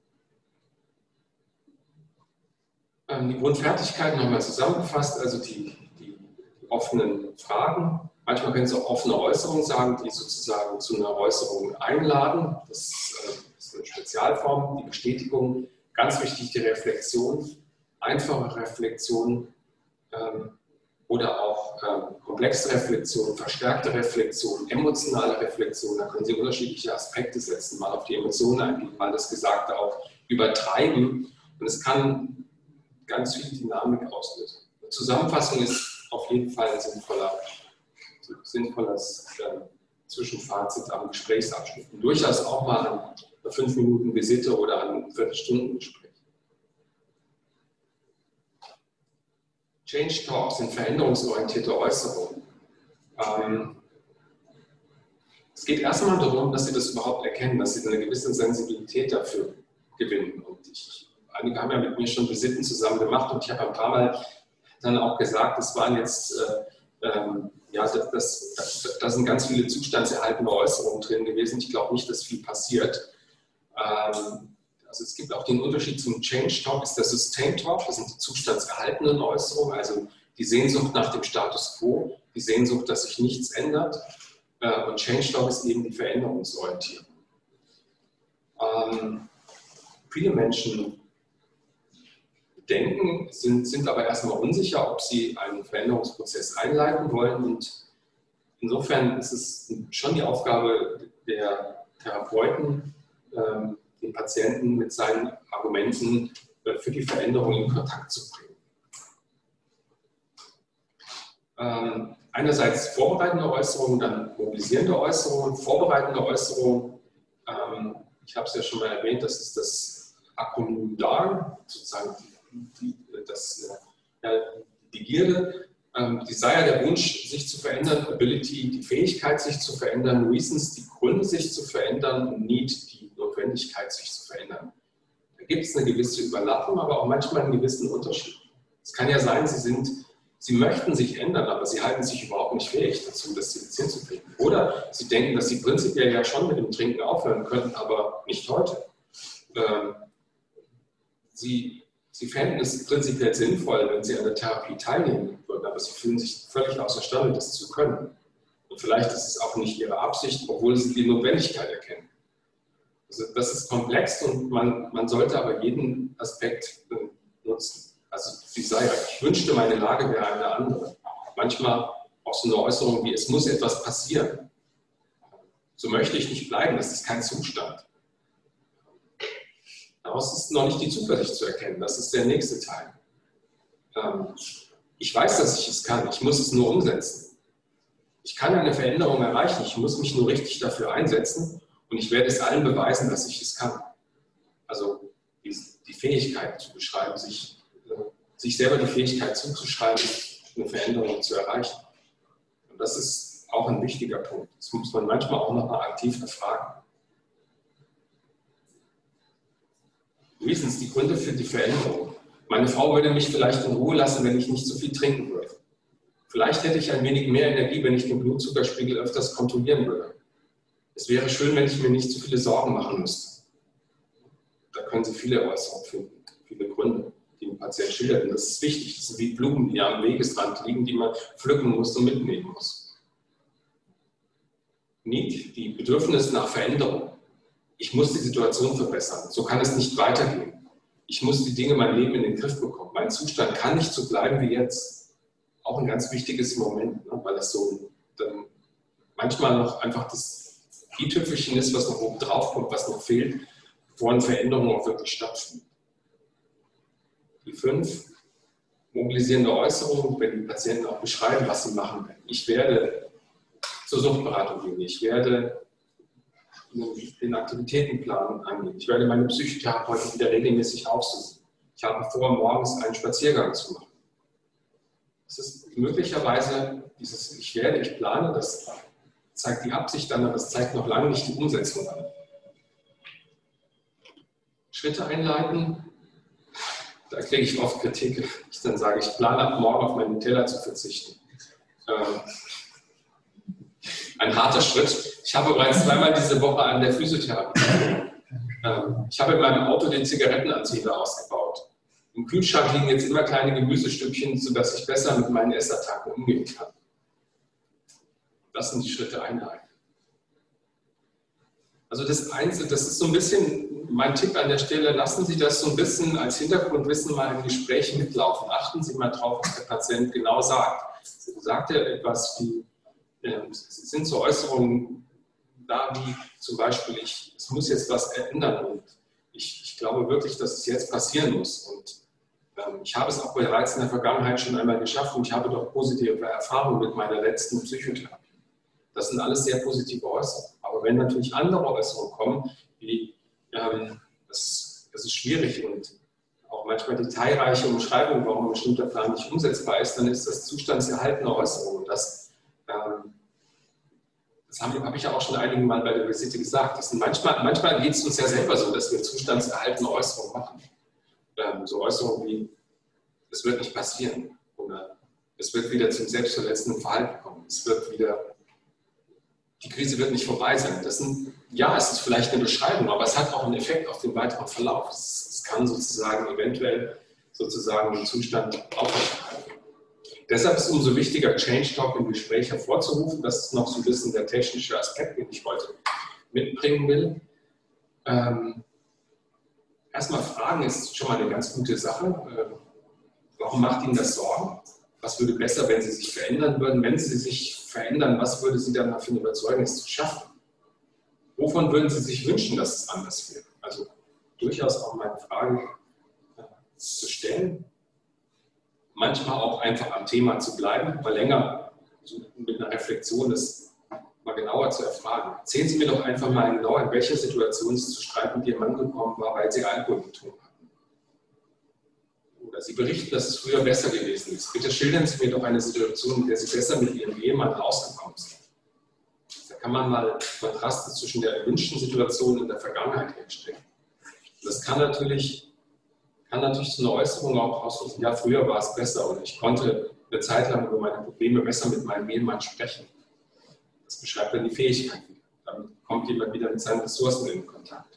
Ähm, die Grundfertigkeiten nochmal zusammengefasst, also die, die offenen Fragen. Manchmal können Sie auch offene Äußerungen sagen, die sozusagen zu einer Äußerung einladen. Das ist eine Spezialform, die Bestätigung. Ganz wichtig die Reflexion, einfache Reflexion ähm, oder auch ähm, komplexe Reflexion, verstärkte Reflexion, emotionale Reflexion. Da können Sie unterschiedliche Aspekte setzen, mal auf die Emotionen eingehen, mal das Gesagte auch übertreiben. Und es kann ganz viel Dynamik auslösen. Eine Zusammenfassung ist auf jeden Fall ein sinnvoller, sinnvolles äh, Zwischenfazit am Gesprächsabschnitt. Und durchaus auch mal an einer fünf Minuten Visite oder an einem Viertelstunden-Gespräch. Change Talk sind veränderungsorientierte Äußerungen. Ähm, es geht erstmal darum, dass Sie das überhaupt erkennen, dass Sie eine gewisse Sensibilität dafür gewinnen. Und ich, einige haben ja mit mir schon Visiten zusammen gemacht und ich habe ein paar Mal dann auch gesagt, es waren jetzt, äh, ähm, ja, das, das, das, das sind ganz viele zustandserhaltende Äußerungen drin gewesen. Ich glaube nicht, dass viel passiert. Ähm, Also es gibt auch den Unterschied zum Change Talk, ist der Sustain Talk, das sind die zustandserhaltenden Äußerungen, also die Sehnsucht nach dem Status quo, die Sehnsucht, dass sich nichts ändert. Und Change Talk ist eben die Veränderungsorientierung. Ähm, viele Menschen denken, sind, sind aber erstmal unsicher, ob sie einen Veränderungsprozess einleiten wollen. Und insofern ist es schon die Aufgabe der Therapeuten, ähm, den Patienten mit seinen Argumenten für die Veränderung in Kontakt zu bringen. Ähm, einerseits vorbereitende Äußerungen, dann mobilisierende Äußerungen. Vorbereitende Äußerungen, ähm, ich habe es ja schon mal erwähnt, das ist das Akronym D A R, sozusagen die, die, das, ja, die Begierde, ähm, Desire, der Wunsch, sich zu verändern, Ability, die Fähigkeit, sich zu verändern, Reasons, die Gründe, sich zu verändern und Need, die Notwendigkeit, sich zu verändern. Da gibt es eine gewisse Überlappung, aber auch manchmal einen gewissen Unterschied. Es kann ja sein, Sie, sind, Sie möchten sich ändern, aber Sie halten sich überhaupt nicht fähig dazu, das Ziel hinzukriegen. Oder Sie denken, dass Sie prinzipiell ja schon mit dem Trinken aufhören könnten, aber nicht heute. Ähm, Sie, Sie fänden es prinzipiell sinnvoll, wenn Sie an der Therapie teilnehmen würden, aber Sie fühlen sich völlig außerstande, das zu können. Und vielleicht ist es auch nicht Ihre Absicht, obwohl Sie die Notwendigkeit erkennen. Also das ist komplex und man, man sollte aber jeden Aspekt äh, nutzen. Also Desire, ich wünschte, meine Lage wäre eine andere. Manchmal auch so eine Äußerung wie, es muss etwas passieren. So möchte ich nicht bleiben, das ist kein Zustand. Daraus ist noch nicht die Zuversicht zu erkennen, das ist der nächste Teil. Ähm, ich weiß, dass ich es kann, ich muss es nur umsetzen. Ich kann eine Veränderung erreichen, ich muss mich nur richtig dafür einsetzen. Und ich werde es allen beweisen, dass ich es kann. Also die, die Fähigkeit zu beschreiben, sich, äh, sich selber die Fähigkeit zuzuschreiben, eine Veränderung zu erreichen. Und das ist auch ein wichtiger Punkt. Das muss man manchmal auch noch mal aktiv erfragen. Reasons, die Gründe für die Veränderung. Meine Frau würde mich vielleicht in Ruhe lassen, wenn ich nicht so viel trinken würde. Vielleicht hätte ich ein wenig mehr Energie, wenn ich den Blutzuckerspiegel öfters kontrollieren würde. Es wäre schön, wenn ich mir nicht so viele Sorgen machen müsste. Da können Sie viele Äußerungen finden, viele Gründe, die ein Patient schildert. Und das ist wichtig. Das sind wie Blumen, die am Wegesrand liegen, die man pflücken muss und mitnehmen muss. Need, die Bedürfnis nach Veränderung. Ich muss die Situation verbessern. So kann es nicht weitergehen. Ich muss die Dinge, mein Leben in den Griff bekommen. Mein Zustand kann nicht so bleiben wie jetzt. Auch ein ganz wichtiges Moment, ne? Weil das so dann manchmal noch einfach das i-Tüpfelchen ist, was noch oben drauf kommt, was noch fehlt, bevor eine Veränderung auch wirklich stattfindet. Die fünf, mobilisierende Äußerungen, wenn die Patienten auch beschreiben, was sie machen werden. Ich werde zur Suchtberatung gehen, ich werde den Aktivitätenplan angehen, ich werde meine Psychotherapeutin wieder regelmäßig aufsuchen. Ich habe vor, morgens einen Spaziergang zu machen. Das ist möglicherweise dieses Ich werde, ich plane, das zeigt die Absicht an, aber das zeigt noch lange nicht die Umsetzung an. Schritte einleiten, da kriege ich oft Kritik. Ich dann sage, ich plane ab morgen auf meinen Teller zu verzichten. Ähm, ein harter Schritt. Ich habe bereits zweimal diese Woche an der Physiotherapie. Ähm, ich habe in meinem Auto den Zigarettenanzünder ausgebaut. Im Kühlschrank liegen jetzt immer kleine Gemüsestückchen, sodass ich besser mit meinen Essattacken umgehen kann. Das sind die Schritte einleiten. Also das Einzige, das ist so ein bisschen mein Tipp an der Stelle, lassen Sie das so ein bisschen als Hintergrundwissen mal im Gespräch mitlaufen. Achten Sie mal drauf, was der Patient genau sagt. Sagt er etwas wie, äh, es sind so Äußerungen da wie zum Beispiel, ich, es muss jetzt was ändern und ich, ich glaube wirklich, dass es jetzt passieren muss. Und ähm, ich habe es auch bereits in der Vergangenheit schon einmal geschafft und ich habe doch positive Erfahrungen mit meiner letzten Psychotherapie. Das sind alles sehr positive Äußerungen. Aber wenn natürlich andere Äußerungen kommen, wie ähm, das, ist, das ist schwierig und auch manchmal detailreiche Umschreibungen, warum ein bestimmter Plan nicht umsetzbar ist, dann ist das zustandserhaltene Äußerung. Und das, ähm, das habe hab ich ja auch schon einige Mal bei der Visite gesagt. Das sind manchmal manchmal geht es uns ja selber so, dass wir zustandserhaltene Äußerungen machen. Ähm, so Äußerungen wie, es wird nicht passieren oder es wird wieder zum selbstverletzenden Verhalten kommen. Es wird wieder Die Krise wird nicht vorbei sein. Das sind, ja, es ist vielleicht eine Beschreibung, aber es hat auch einen Effekt auf den weiteren Verlauf. Es, es kann sozusagen eventuell sozusagen den Zustand aufrechterhalten. Deshalb ist es umso wichtiger, Change Talk im Gespräch hervorzurufen. Das ist noch so ein bisschen der technische Aspekt, den ich heute mitbringen will. Ähm, erstmal fragen ist schon mal eine ganz gute Sache. Äh, warum macht Ihnen das Sorgen? Was würde besser, wenn Sie sich verändern würden? Wenn Sie sich verändern, was würde Sie dann dafür überzeugen, es zu schaffen? Wovon würden Sie sich wünschen, dass es anders wäre? Also durchaus auch meine Fragen äh, zu stellen. Manchmal auch einfach am Thema zu bleiben, mal länger so mit einer Reflexion das mal genauer zu erfragen. Erzählen Sie mir doch einfach mal genau, in welcher Situation es zu Streit mit Ihrem Mann gekommen war, weil Sie Alkohol getrunken haben. Oder Sie berichten, dass es früher besser gewesen ist. Bitte schildern Sie mir doch eine Situation, in der Sie besser mit Ihrem Ehemann ausgekommen sind. Da kann man mal Kontraste zwischen der erwünschten Situation und der Vergangenheit herstellen. Das kann natürlich, kann natürlich so eine Äußerung auch ausdrücken, ja, früher war es besser oder ich konnte eine Zeit lang über meine Probleme besser mit meinem Ehemann sprechen. Das beschreibt dann die Fähigkeiten. Damit kommt jemand wieder mit seinen Ressourcen in Kontakt.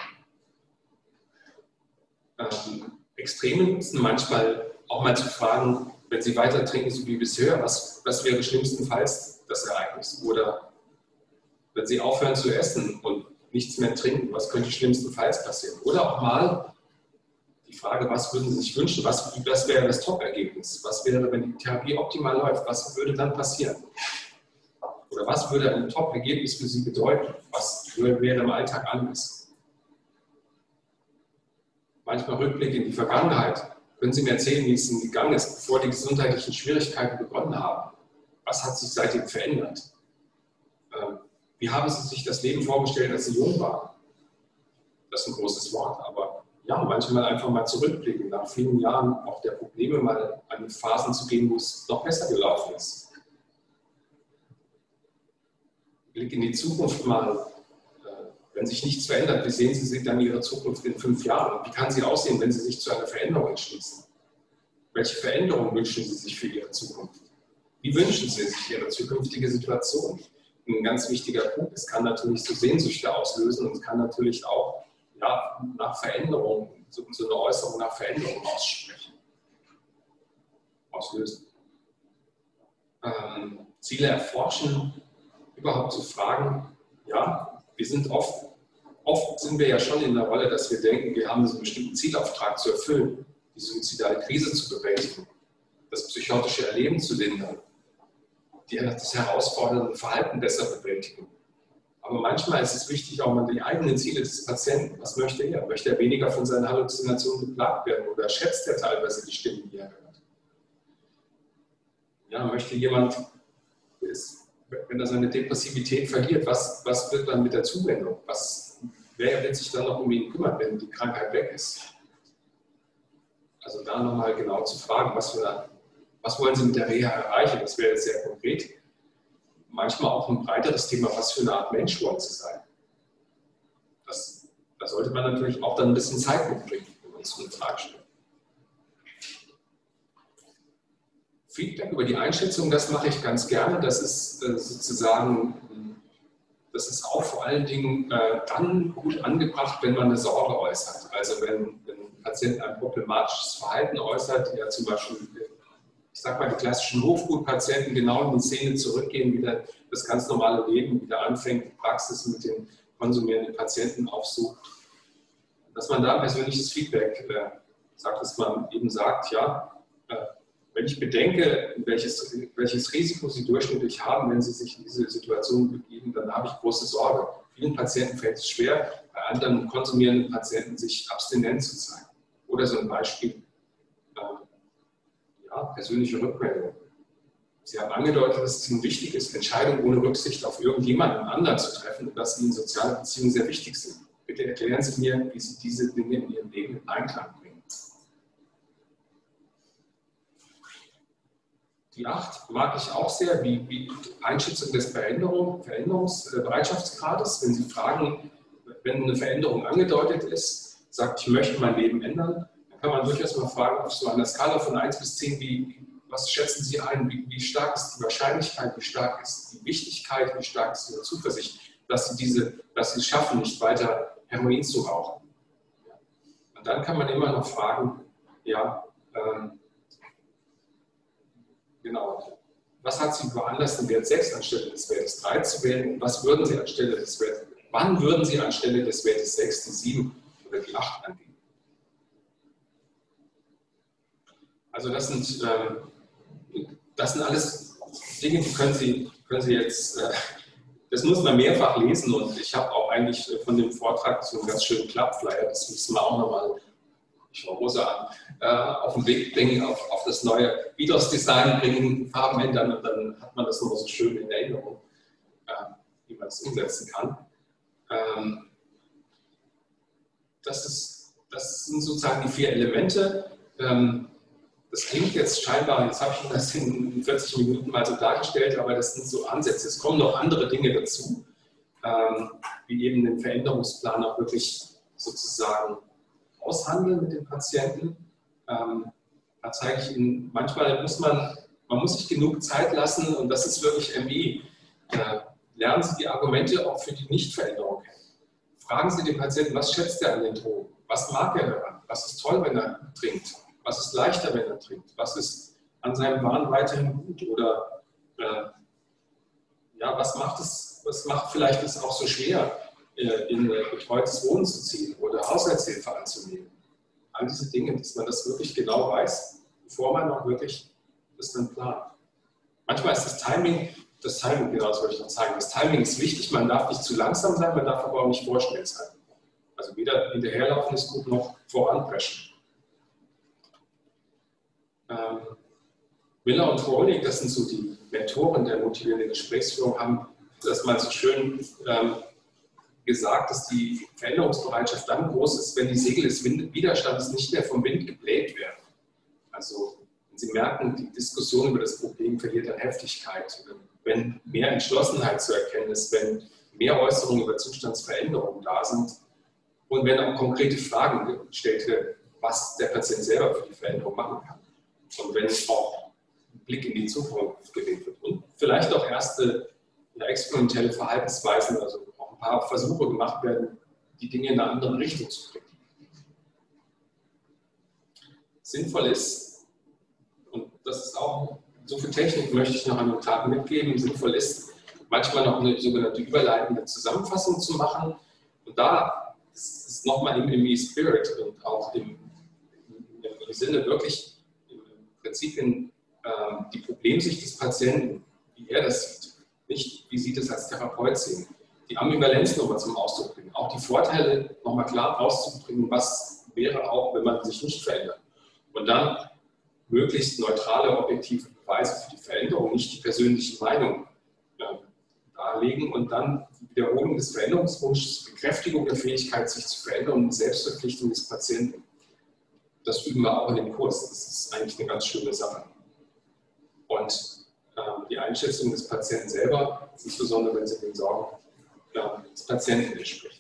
Ähm, Extremen sind manchmal auch mal zu fragen, wenn Sie weiter trinken, so wie bisher, was, was wäre schlimmstenfalls das Ereignis? Oder wenn Sie aufhören zu essen und nichts mehr trinken, was könnte schlimmstenfalls passieren? Oder auch mal die Frage, was würden Sie sich wünschen? Was, was wäre das Top-Ergebnis? Was wäre, wenn die Therapie optimal läuft? Was würde dann passieren? Oder was würde ein Top-Ergebnis für Sie bedeuten? Was wäre im Alltag anders? Manchmal Rückblick in die Vergangenheit. Können Sie mir erzählen, wie es Ihnen gegangen ist, bevor die gesundheitlichen Schwierigkeiten begonnen haben? Was hat sich seitdem verändert? Wie haben Sie sich das Leben vorgestellt, als Sie jung waren? Das ist ein großes Wort, aber ja, manchmal einfach mal zurückblicken, nach vielen Jahren auch der Probleme mal an Phasen zu gehen, wo es noch besser gelaufen ist. Blick in die Zukunft mal Wenn sich nichts verändert, wie sehen Sie dann Ihre Zukunft in fünf Jahren? Wie kann sie aussehen, wenn Sie sich zu einer Veränderung entschließen? Welche Veränderung wünschen Sie sich für Ihre Zukunft? Wie wünschen Sie sich Ihre zukünftige Situation? Ein ganz wichtiger Punkt, es kann natürlich so Sehnsüchte auslösen und es kann natürlich auch ja, nach Veränderung, so, so eine Äußerung nach Veränderung aussprechen, auslösen. Ähm, Ziele erforschen, überhaupt zu fragen, ja, wir sind oft, oft sind wir ja schon in der Rolle, dass wir denken, wir haben einen bestimmten Zielauftrag zu erfüllen, die suizidale Krise zu bewältigen, das psychotische Erleben zu lindern, die, das herausfordernde Verhalten besser bewältigen. Aber manchmal ist es wichtig, auch mal die eigenen Ziele des Patienten, was möchte er? Möchte er weniger von seinen Halluzinationen geplagt werden oder schätzt er teilweise die Stimmen, die er hört? Ja, möchte jemand, wenn er seine Depressivität verliert, was, was wird dann mit der Zuwendung? Was, wer wird sich dann noch um ihn kümmern, wenn die Krankheit weg ist? Also da nochmal genau zu fragen, was, für eine, was wollen Sie mit der Reha erreichen? Das wäre jetzt sehr konkret. Manchmal auch ein breiteres Thema, was für eine Art Mensch wollen Sie sein? Das, da sollte man natürlich auch dann ein bisschen Zeit mitbringen, wenn man so eine Frage stellt. Feedback über die Einschätzung, das mache ich ganz gerne. Das ist äh, sozusagen, das ist auch vor allen Dingen äh, dann gut angebracht, wenn man eine Sorge äußert. Also wenn, wenn ein Patient ein problematisches Verhalten äußert, der zum Beispiel, ich sage mal, die klassischen Hofgutpatienten genau in die Szene zurückgehen, wieder das ganz normale Leben wieder anfängt, die Praxis mit den konsumierenden Patienten aufsucht. Dass man da persönliches Feedback äh, sagt, dass man eben sagt, ja, äh, wenn ich bedenke, welches, welches Risiko Sie durchschnittlich haben, wenn Sie sich in diese Situation begeben, dann habe ich große Sorge. Vielen Patienten fällt es schwer, bei anderen konsumierenden Patienten sich abstinent zu sein. Oder so ein Beispiel, äh, ja, persönliche Rückmeldung. Sie haben angedeutet, dass es Ihnen wichtig ist, Entscheidungen ohne Rücksicht auf irgendjemanden anderen zu treffen und dass Ihnen soziale Beziehungen sehr wichtig sind. Bitte erklären Sie mir, wie Sie diese Dinge in Ihrem Leben in Einklang bringen. Die acht mag ich auch sehr, wie, wie Einschätzung des Veränderung, Veränderungsbereitschaftsgrades. Wenn Sie fragen, wenn eine Veränderung angedeutet ist, sagt, ich möchte mein Leben ändern, dann kann man durchaus mal fragen, auf so einer Skala von eins bis zehn, wie, was schätzen Sie ein, wie, wie stark ist die Wahrscheinlichkeit, wie stark ist die Wichtigkeit, wie stark ist Ihre Zuversicht, dass Sie, diese, dass Sie es schaffen, nicht weiter Heroin zu rauchen. Und dann kann man immer noch fragen, ja, ähm, genau. Was hat Sie veranlasst, den Wert sechs anstelle des Wertes drei zu wählen? Und was würden Sie anstelle des Wertes, wann würden Sie anstelle des Wertes sechs die sieben oder die acht angeben? Also das sind, äh, das sind alles Dinge, die können Sie, können Sie jetzt, äh, das muss man mehrfach lesen und ich habe auch eigentlich von dem Vortrag so einen ganz schönen Klappflyer, das müssen wir auch nochmal, ich schaue Rosa an, äh, auf den Weg bringen, auf, auf das neue Vidos-Design bringen, Farben ändern und dann hat man das nochmal so schön in Erinnerung, äh, wie man es umsetzen kann. Ähm, das, ist, das sind sozusagen die vier Elemente. Ähm, das klingt jetzt scheinbar, jetzt habe ich Ihnen das in vierzig Minuten mal so dargestellt, aber das sind so Ansätze. Es kommen noch andere Dinge dazu, ähm, wie eben den Veränderungsplan auch wirklich sozusagen aushandeln mit den Patienten. Ähm, da zeige ich Ihnen, manchmal muss man, man muss sich genug Zeit lassen und das ist wirklich M I. Äh, lernen Sie die Argumente auch für die Nichtveränderung kennen. Fragen Sie den Patienten, was schätzt er an den Drogen? Was mag er daran? Was ist toll, wenn er trinkt? Was ist leichter, wenn er trinkt? Was ist an seinem Wahn weiterhin gut? Oder äh, ja, was macht es, was macht vielleicht es auch so schwer, äh, in äh, betreutes Wohnen zu ziehen oder Haushaltshilfe anzunehmen? All diese Dinge, dass man das wirklich genau weiß, bevor man auch wirklich das dann plant. Manchmal ist das Timing, das Timing, genau das wollte ich noch zeigen, das Timing ist wichtig, man darf nicht zu langsam sein, man darf aber auch nicht vorschnell sein. Also weder hinterherlaufen ist gut, noch voranpreschen. Ähm, Miller und Ronig, das sind so die Mentoren der motivierenden Gesprächsführung, haben das mal so schön ähm, gesagt, dass die Veränderungsbereitschaft dann groß ist, wenn die Segel des Widerstandes nicht mehr vom Wind gebläht werden. Also wenn Sie merken, die Diskussion über das Problem verliert an Heftigkeit, wenn mehr Entschlossenheit zu erkennen ist, wenn mehr Äußerungen über Zustandsveränderungen da sind und wenn auch konkrete Fragen gestellt werden, was der Patient selber für die Veränderung machen kann. Und wenn auch ein Blick in die Zukunft gewählt wird und vielleicht auch erste ja, experimentelle Verhaltensweisen, also auch ein paar Versuche gemacht werden, die Dinge in eine andere Richtung zu bringen. Sinnvoll ist, und das ist auch, so viel Technik möchte ich noch an den Tag mitgeben, sinnvoll ist, manchmal noch eine sogenannte überleitende Zusammenfassung zu machen. Und da ist es nochmal im, im E-Spirit und auch im, im, im Sinne wirklich im Prinzip in ähm, die Problemsicht des Patienten, wie er das sieht, nicht wie sieht es als Therapeut sehen, die Ambivalenz nochmal zum Ausdruck bringen, auch die Vorteile nochmal klar auszubringen, was wäre auch, wenn man sich nicht verändert. Und dann möglichst neutrale, objektive Beweise für die Veränderung, nicht die persönliche Meinung äh, darlegen und dann die Wiederholung des Veränderungswunsches, Bekräftigung der Fähigkeit, sich zu verändern und Selbstverpflichtung des Patienten. Das üben wir auch in dem Kurs. Das ist eigentlich eine ganz schöne Sache. Und äh, die Einschätzung des Patienten selber, insbesondere wenn sie den Sorgen äh, des Patienten entspricht.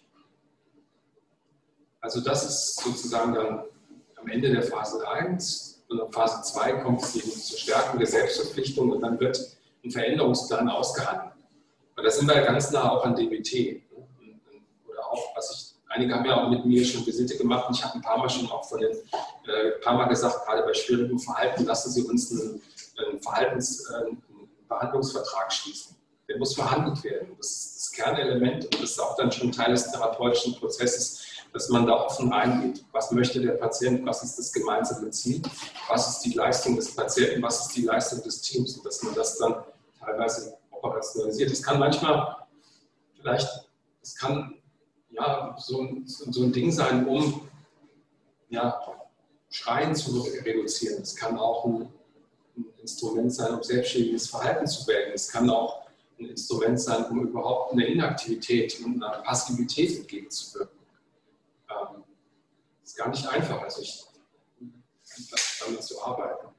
Also das ist sozusagen dann am Ende der Phase eins und in Phase zwei kommt es eben zur Stärkung der Selbstverpflichtung und dann wird ein Veränderungsplan ausgehandelt. Und da sind wir ja ganz nah auch an D B T. Oder auch, was ich, einige haben ja auch mit mir schon Visite gemacht und ich habe ein paar Mal schon auch von den, äh, ein paar Mal gesagt, gerade bei schwierigem Verhalten, lassen Sie uns einen, einen Verhaltens-, einen Behandlungsvertrag schließen. Der muss verhandelt werden. Das ist das Kernelement und das ist auch dann schon Teil des therapeutischen Prozesses, dass man da offen reingeht. Was möchte der Patient? Was ist das gemeinsame Ziel? Was ist die Leistung des Patienten? Was ist die Leistung des Teams? Und dass man das dann teilweise operationalisiert. Das kann manchmal vielleicht, es kann ja so ein, so ein Ding sein, um ja, Schreien zu reduzieren. Es kann auch ein, ein Instrument sein, um selbstständiges Verhalten zu wählen. Es kann auch ein Instrument sein, um überhaupt eine Inaktivität und eine Passivität entgegenzuwirken. Ähm, ist gar nicht einfach, also ich, damit zu arbeiten.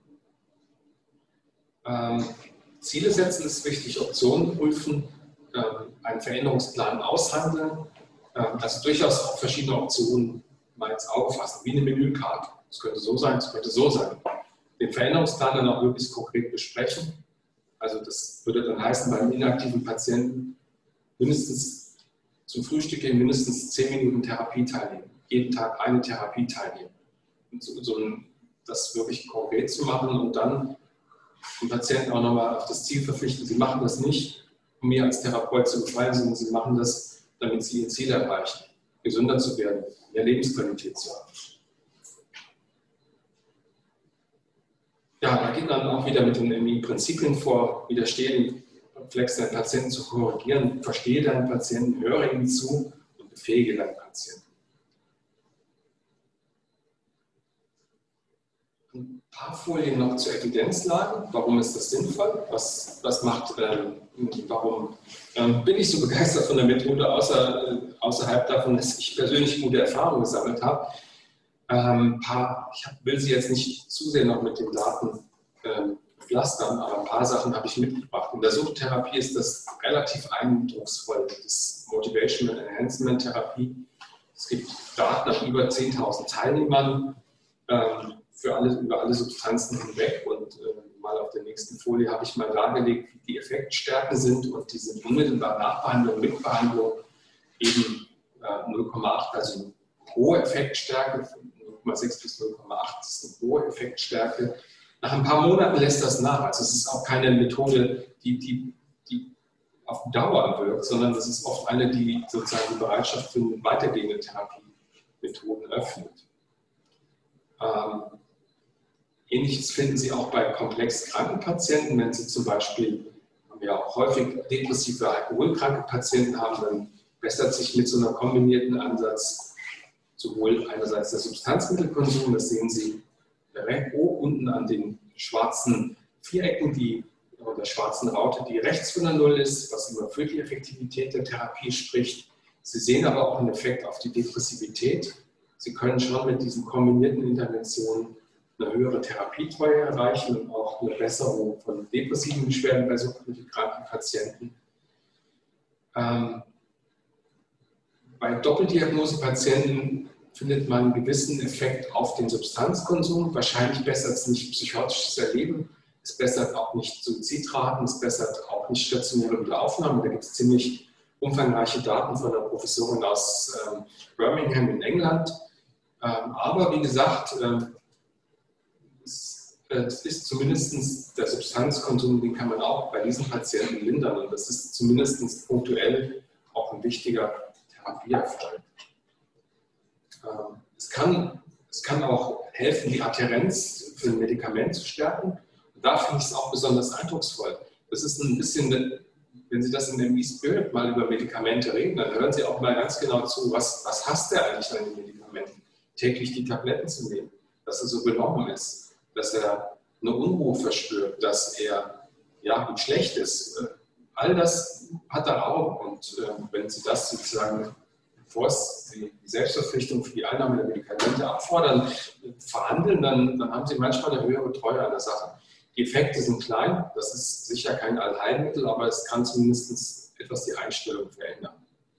Ähm, Ziele setzen ist wichtig, Optionen prüfen, ähm, einen Veränderungsplan aushandeln, ähm, also durchaus auch verschiedene Optionen mal ins Auge fassen, wie eine Menükarte. Es könnte so sein, es könnte so sein. Den Veränderungsplan dann auch möglichst konkret besprechen. Also das würde dann heißen, beim inaktiven Patienten mindestens zum Frühstück gehen, mindestens zehn Minuten Therapie teilnehmen. Jeden Tag eine Therapie teilnehmen. Und so, so ein, das wirklich konkret zu machen und dann den Patienten auch nochmal auf das Ziel verpflichten. Sie machen das nicht, um mir als Therapeut zu gefallen, sondern sie machen das, damit sie ihr Ziel erreichen, gesünder zu werden, mehr Lebensqualität zu haben. Ja, da geht man auch wieder mit den Prinzipien vor, widerstehen, Reflex deinen Patienten zu korrigieren, verstehe deinen Patienten, höre ihm zu und befähige deinen Patienten. Ein paar Folien noch zur Evidenzlage. Warum ist das sinnvoll? Was, was macht, ähm, warum ähm, bin ich so begeistert von der Methode, außer, äh, außerhalb davon, dass ich persönlich gute Erfahrungen gesammelt habe? Ähm, paar, ich hab, will Sie jetzt nicht zu sehr noch mit den Daten ähm, pflastern, aber ein paar Sachen habe ich mitgebracht. In der Suchttherapie ist das relativ eindrucksvoll. Das ist Motivational Enhancement Therapie. Es gibt Daten nach über zehntausend Teilnehmern ähm, für alle, über alle Substanzen hinweg. Und äh, mal auf der nächsten Folie habe ich mal dargelegt, wie die Effektstärken sind. Und die sind unmittelbar Nachbehandlung, Mitbehandlung eben äh, null Komma acht, also hohe Effektstärke, null Komma sechs bis null Komma acht ist eine hohe Effektstärke. Nach ein paar Monaten lässt das nach. Also es ist auch keine Methode, die, die, die auf Dauer wirkt, sondern das ist oft eine, die sozusagen die Bereitschaft für weitergehende Therapiemethoden öffnet. Ähm, Ähnliches finden Sie auch bei komplex kranken Patienten. Wenn Sie zum Beispiel, haben wir auch häufig depressive, alkoholkranke Patienten haben, dann bessert sich mit so einer kombinierten Ansatz sowohl einerseits der Substanzmittelkonsum, das sehen Sie direkt unten an den schwarzen Vierecken, die, oder der schwarzen Raute, die rechts von der Null ist, was immer für die Effektivität der Therapie spricht. Sie sehen aber auch einen Effekt auf die Depressivität. Sie können schon mit diesen kombinierten Interventionen eine höhere Therapietreue erreichen und auch eine Besserung von depressiven Beschwerden bei suchtkranken Patienten. Ähm, bei Doppeldiagnosepatienten findet man einen gewissen Effekt auf den Substanzkonsum. Wahrscheinlich bessert es nicht psychotisches Erleben, es bessert auch nicht Suizidraten, es bessert auch nicht stationäre Wiederaufnahme. Da gibt es ziemlich umfangreiche Daten von einer Professorin aus ähm, Birmingham in England. Ähm, aber wie gesagt, ähm, es, äh, es ist zumindest der Substanzkonsum, den kann man auch bei diesen Patienten lindern. Und das ist zumindest punktuell auch ein wichtiger Therapieerfolg. Ähm, es, kann, es kann auch helfen, die Adhärenz für ein Medikament zu stärken. Und da finde ich es auch besonders eindrucksvoll. Das ist ein bisschen, wenn Sie das in dem E-Spirit mal über Medikamente reden, dann hören Sie auch mal ganz genau zu, was, was hasst er eigentlich an den Medikamenten? Täglich die Tabletten zu nehmen, dass er so benommen ist, dass er eine Unruhe verspürt, dass er ja, ihm schlecht ist. All das hat er auch. Und äh, wenn Sie das sozusagen, bevor es die Selbstverpflichtung für die Einnahme der Medikamente abfordern, verhandeln, dann, dann haben Sie manchmal eine höhere Treue an der Sache. Die Effekte sind klein, das ist sicher kein Allheilmittel, aber es kann zumindest etwas die Einstellung verändern.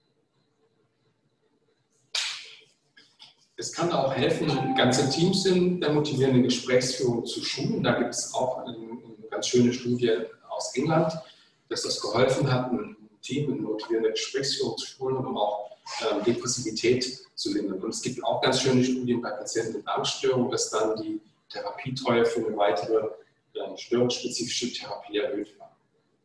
Es kann auch helfen, ganze Teams in der motivierenden Gesprächsführung zu schulen. Da gibt es auch eine, eine ganz schöne Studie aus England, dass das geholfen hat, ein Team in motivierender Gesprächsführung zu schulen, um auch ähm, Depressivität zu lindern. Und es gibt auch ganz schöne Studien bei Patienten mit Angststörungen, dass dann die Therapietreue für eine weitere äh, störungsspezifische Therapie erhöht war.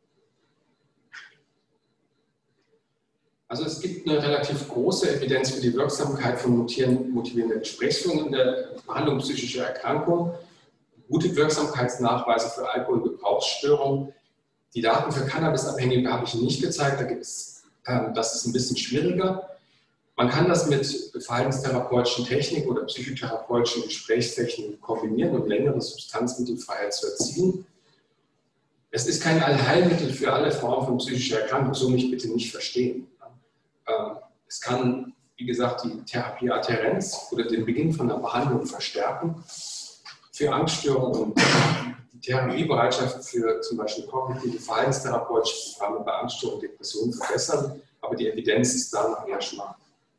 Also es gibt eine relativ große Evidenz für die Wirksamkeit von motivierender Gesprächsführung in der Behandlung psychischer Erkrankungen, gute Wirksamkeitsnachweise für Alkoholgebrauchsstörungen. Die Daten für Cannabisabhängige habe ich nicht gezeigt, da gibt es, äh, das ist ein bisschen schwieriger. Man kann das mit verhaltenstherapeutischen Techniken oder psychotherapeutischen Gesprächstechniken kombinieren, um längere Substanzmittelfreiheit zu erzielen. Es ist kein Allheilmittel für alle Formen von psychischer Erkrankung, so mich bitte nicht verstehen. Es kann, wie gesagt, die Therapieadhärenz oder den Beginn von einer Behandlung verstärken für Angststörungen und die Therapiebereitschaft für zum Beispiel kognitive verhaltenstherapeutische Programme bei Angststörungen und Depressionen verbessern, aber die Evidenz ist da noch eher schwach.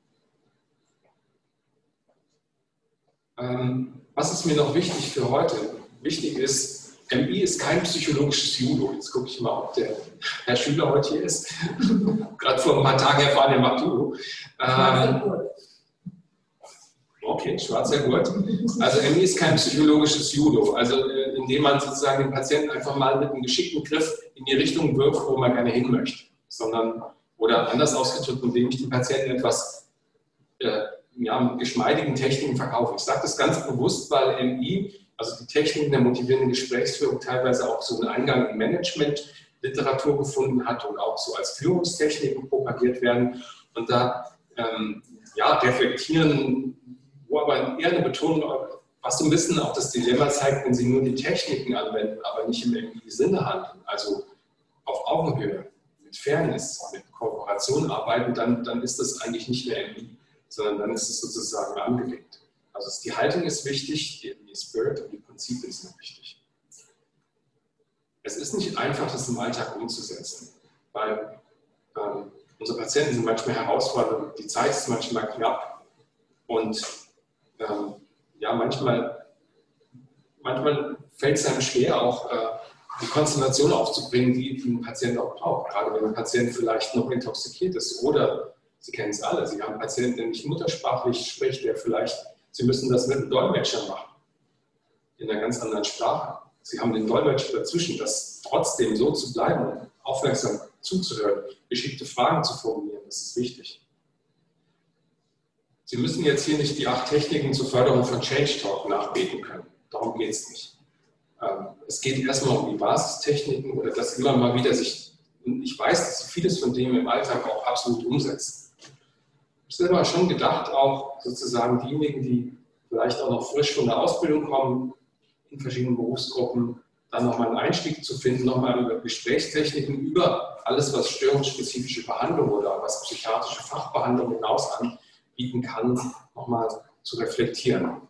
Ähm, was ist mir noch wichtig für heute? Wichtig ist, M I ist kein psychologisches Judo. Jetzt gucke ich mal, ob der Herr Schüler heute hier ist. Gerade vor ein paar Tagen erfahren, er macht Judo. Ähm, okay, schwarzer Gurt. Also M I ist kein psychologisches Judo. Also indem man sozusagen den Patienten einfach mal mit einem geschickten Griff in die Richtung wirft, wo man gerne hin möchte. Sondern, oder anders ausgedrückt, indem ich den Patienten etwas äh, ja, mit geschmeidigen Techniken verkaufe. Ich sage das ganz bewusst, weil M I, also die Techniken der motivierenden Gesprächsführung, teilweise auch so einen Eingang in Management-Literatur gefunden hat und auch so als Führungstechniken propagiert werden. Und da ähm, ja, reflektieren, wo aber eher eine Betonung, was so ein bisschen auch das Dilemma zeigt, wenn Sie nur die Techniken anwenden, aber nicht im M I-Sinne handeln, also auf Augenhöhe, mit Fairness, mit Kooperation arbeiten, dann, dann ist das eigentlich nicht mehr M I, sondern dann ist es sozusagen angelegt. Also die Haltung ist wichtig, die Spirit und die Prinzipien sind wichtig. Es ist nicht einfach, das im Alltag umzusetzen, weil ähm, unsere Patienten sind manchmal herausfordernd, die Zeit ist manchmal knapp und ähm, ja, manchmal, manchmal fällt es einem schwer, auch äh, die Konzentration aufzubringen, die ein Patient auch braucht. Gerade wenn ein Patient vielleicht noch intoxikiert ist oder, Sie kennen es alle, Sie haben einen Patienten, der nicht muttersprachlich spricht, der vielleicht, Sie müssen das mit einem Dolmetscher machen, in einer ganz anderen Sprache. Sie haben den Dolmetscher dazwischen, das trotzdem so zu bleiben, aufmerksam zuzuhören, geschickte Fragen zu formulieren, das ist wichtig. Sie müssen jetzt hier nicht die acht Techniken zur Förderung von Change Talk nachbeten können. Darum geht es nicht. Es geht erstmal um die Basistechniken oder das immer mal wieder sich, und ich weiß, dass Sie vieles von dem im Alltag auch absolut umsetzen. Ich habe selber schon gedacht, auch sozusagen diejenigen, die vielleicht auch noch frisch von der Ausbildung kommen, in verschiedenen Berufsgruppen, dann nochmal einen Einstieg zu finden, nochmal über Gesprächstechniken, über alles, was störungsspezifische Behandlung oder was psychiatrische Fachbehandlung hinaus anbieten kann, nochmal zu reflektieren.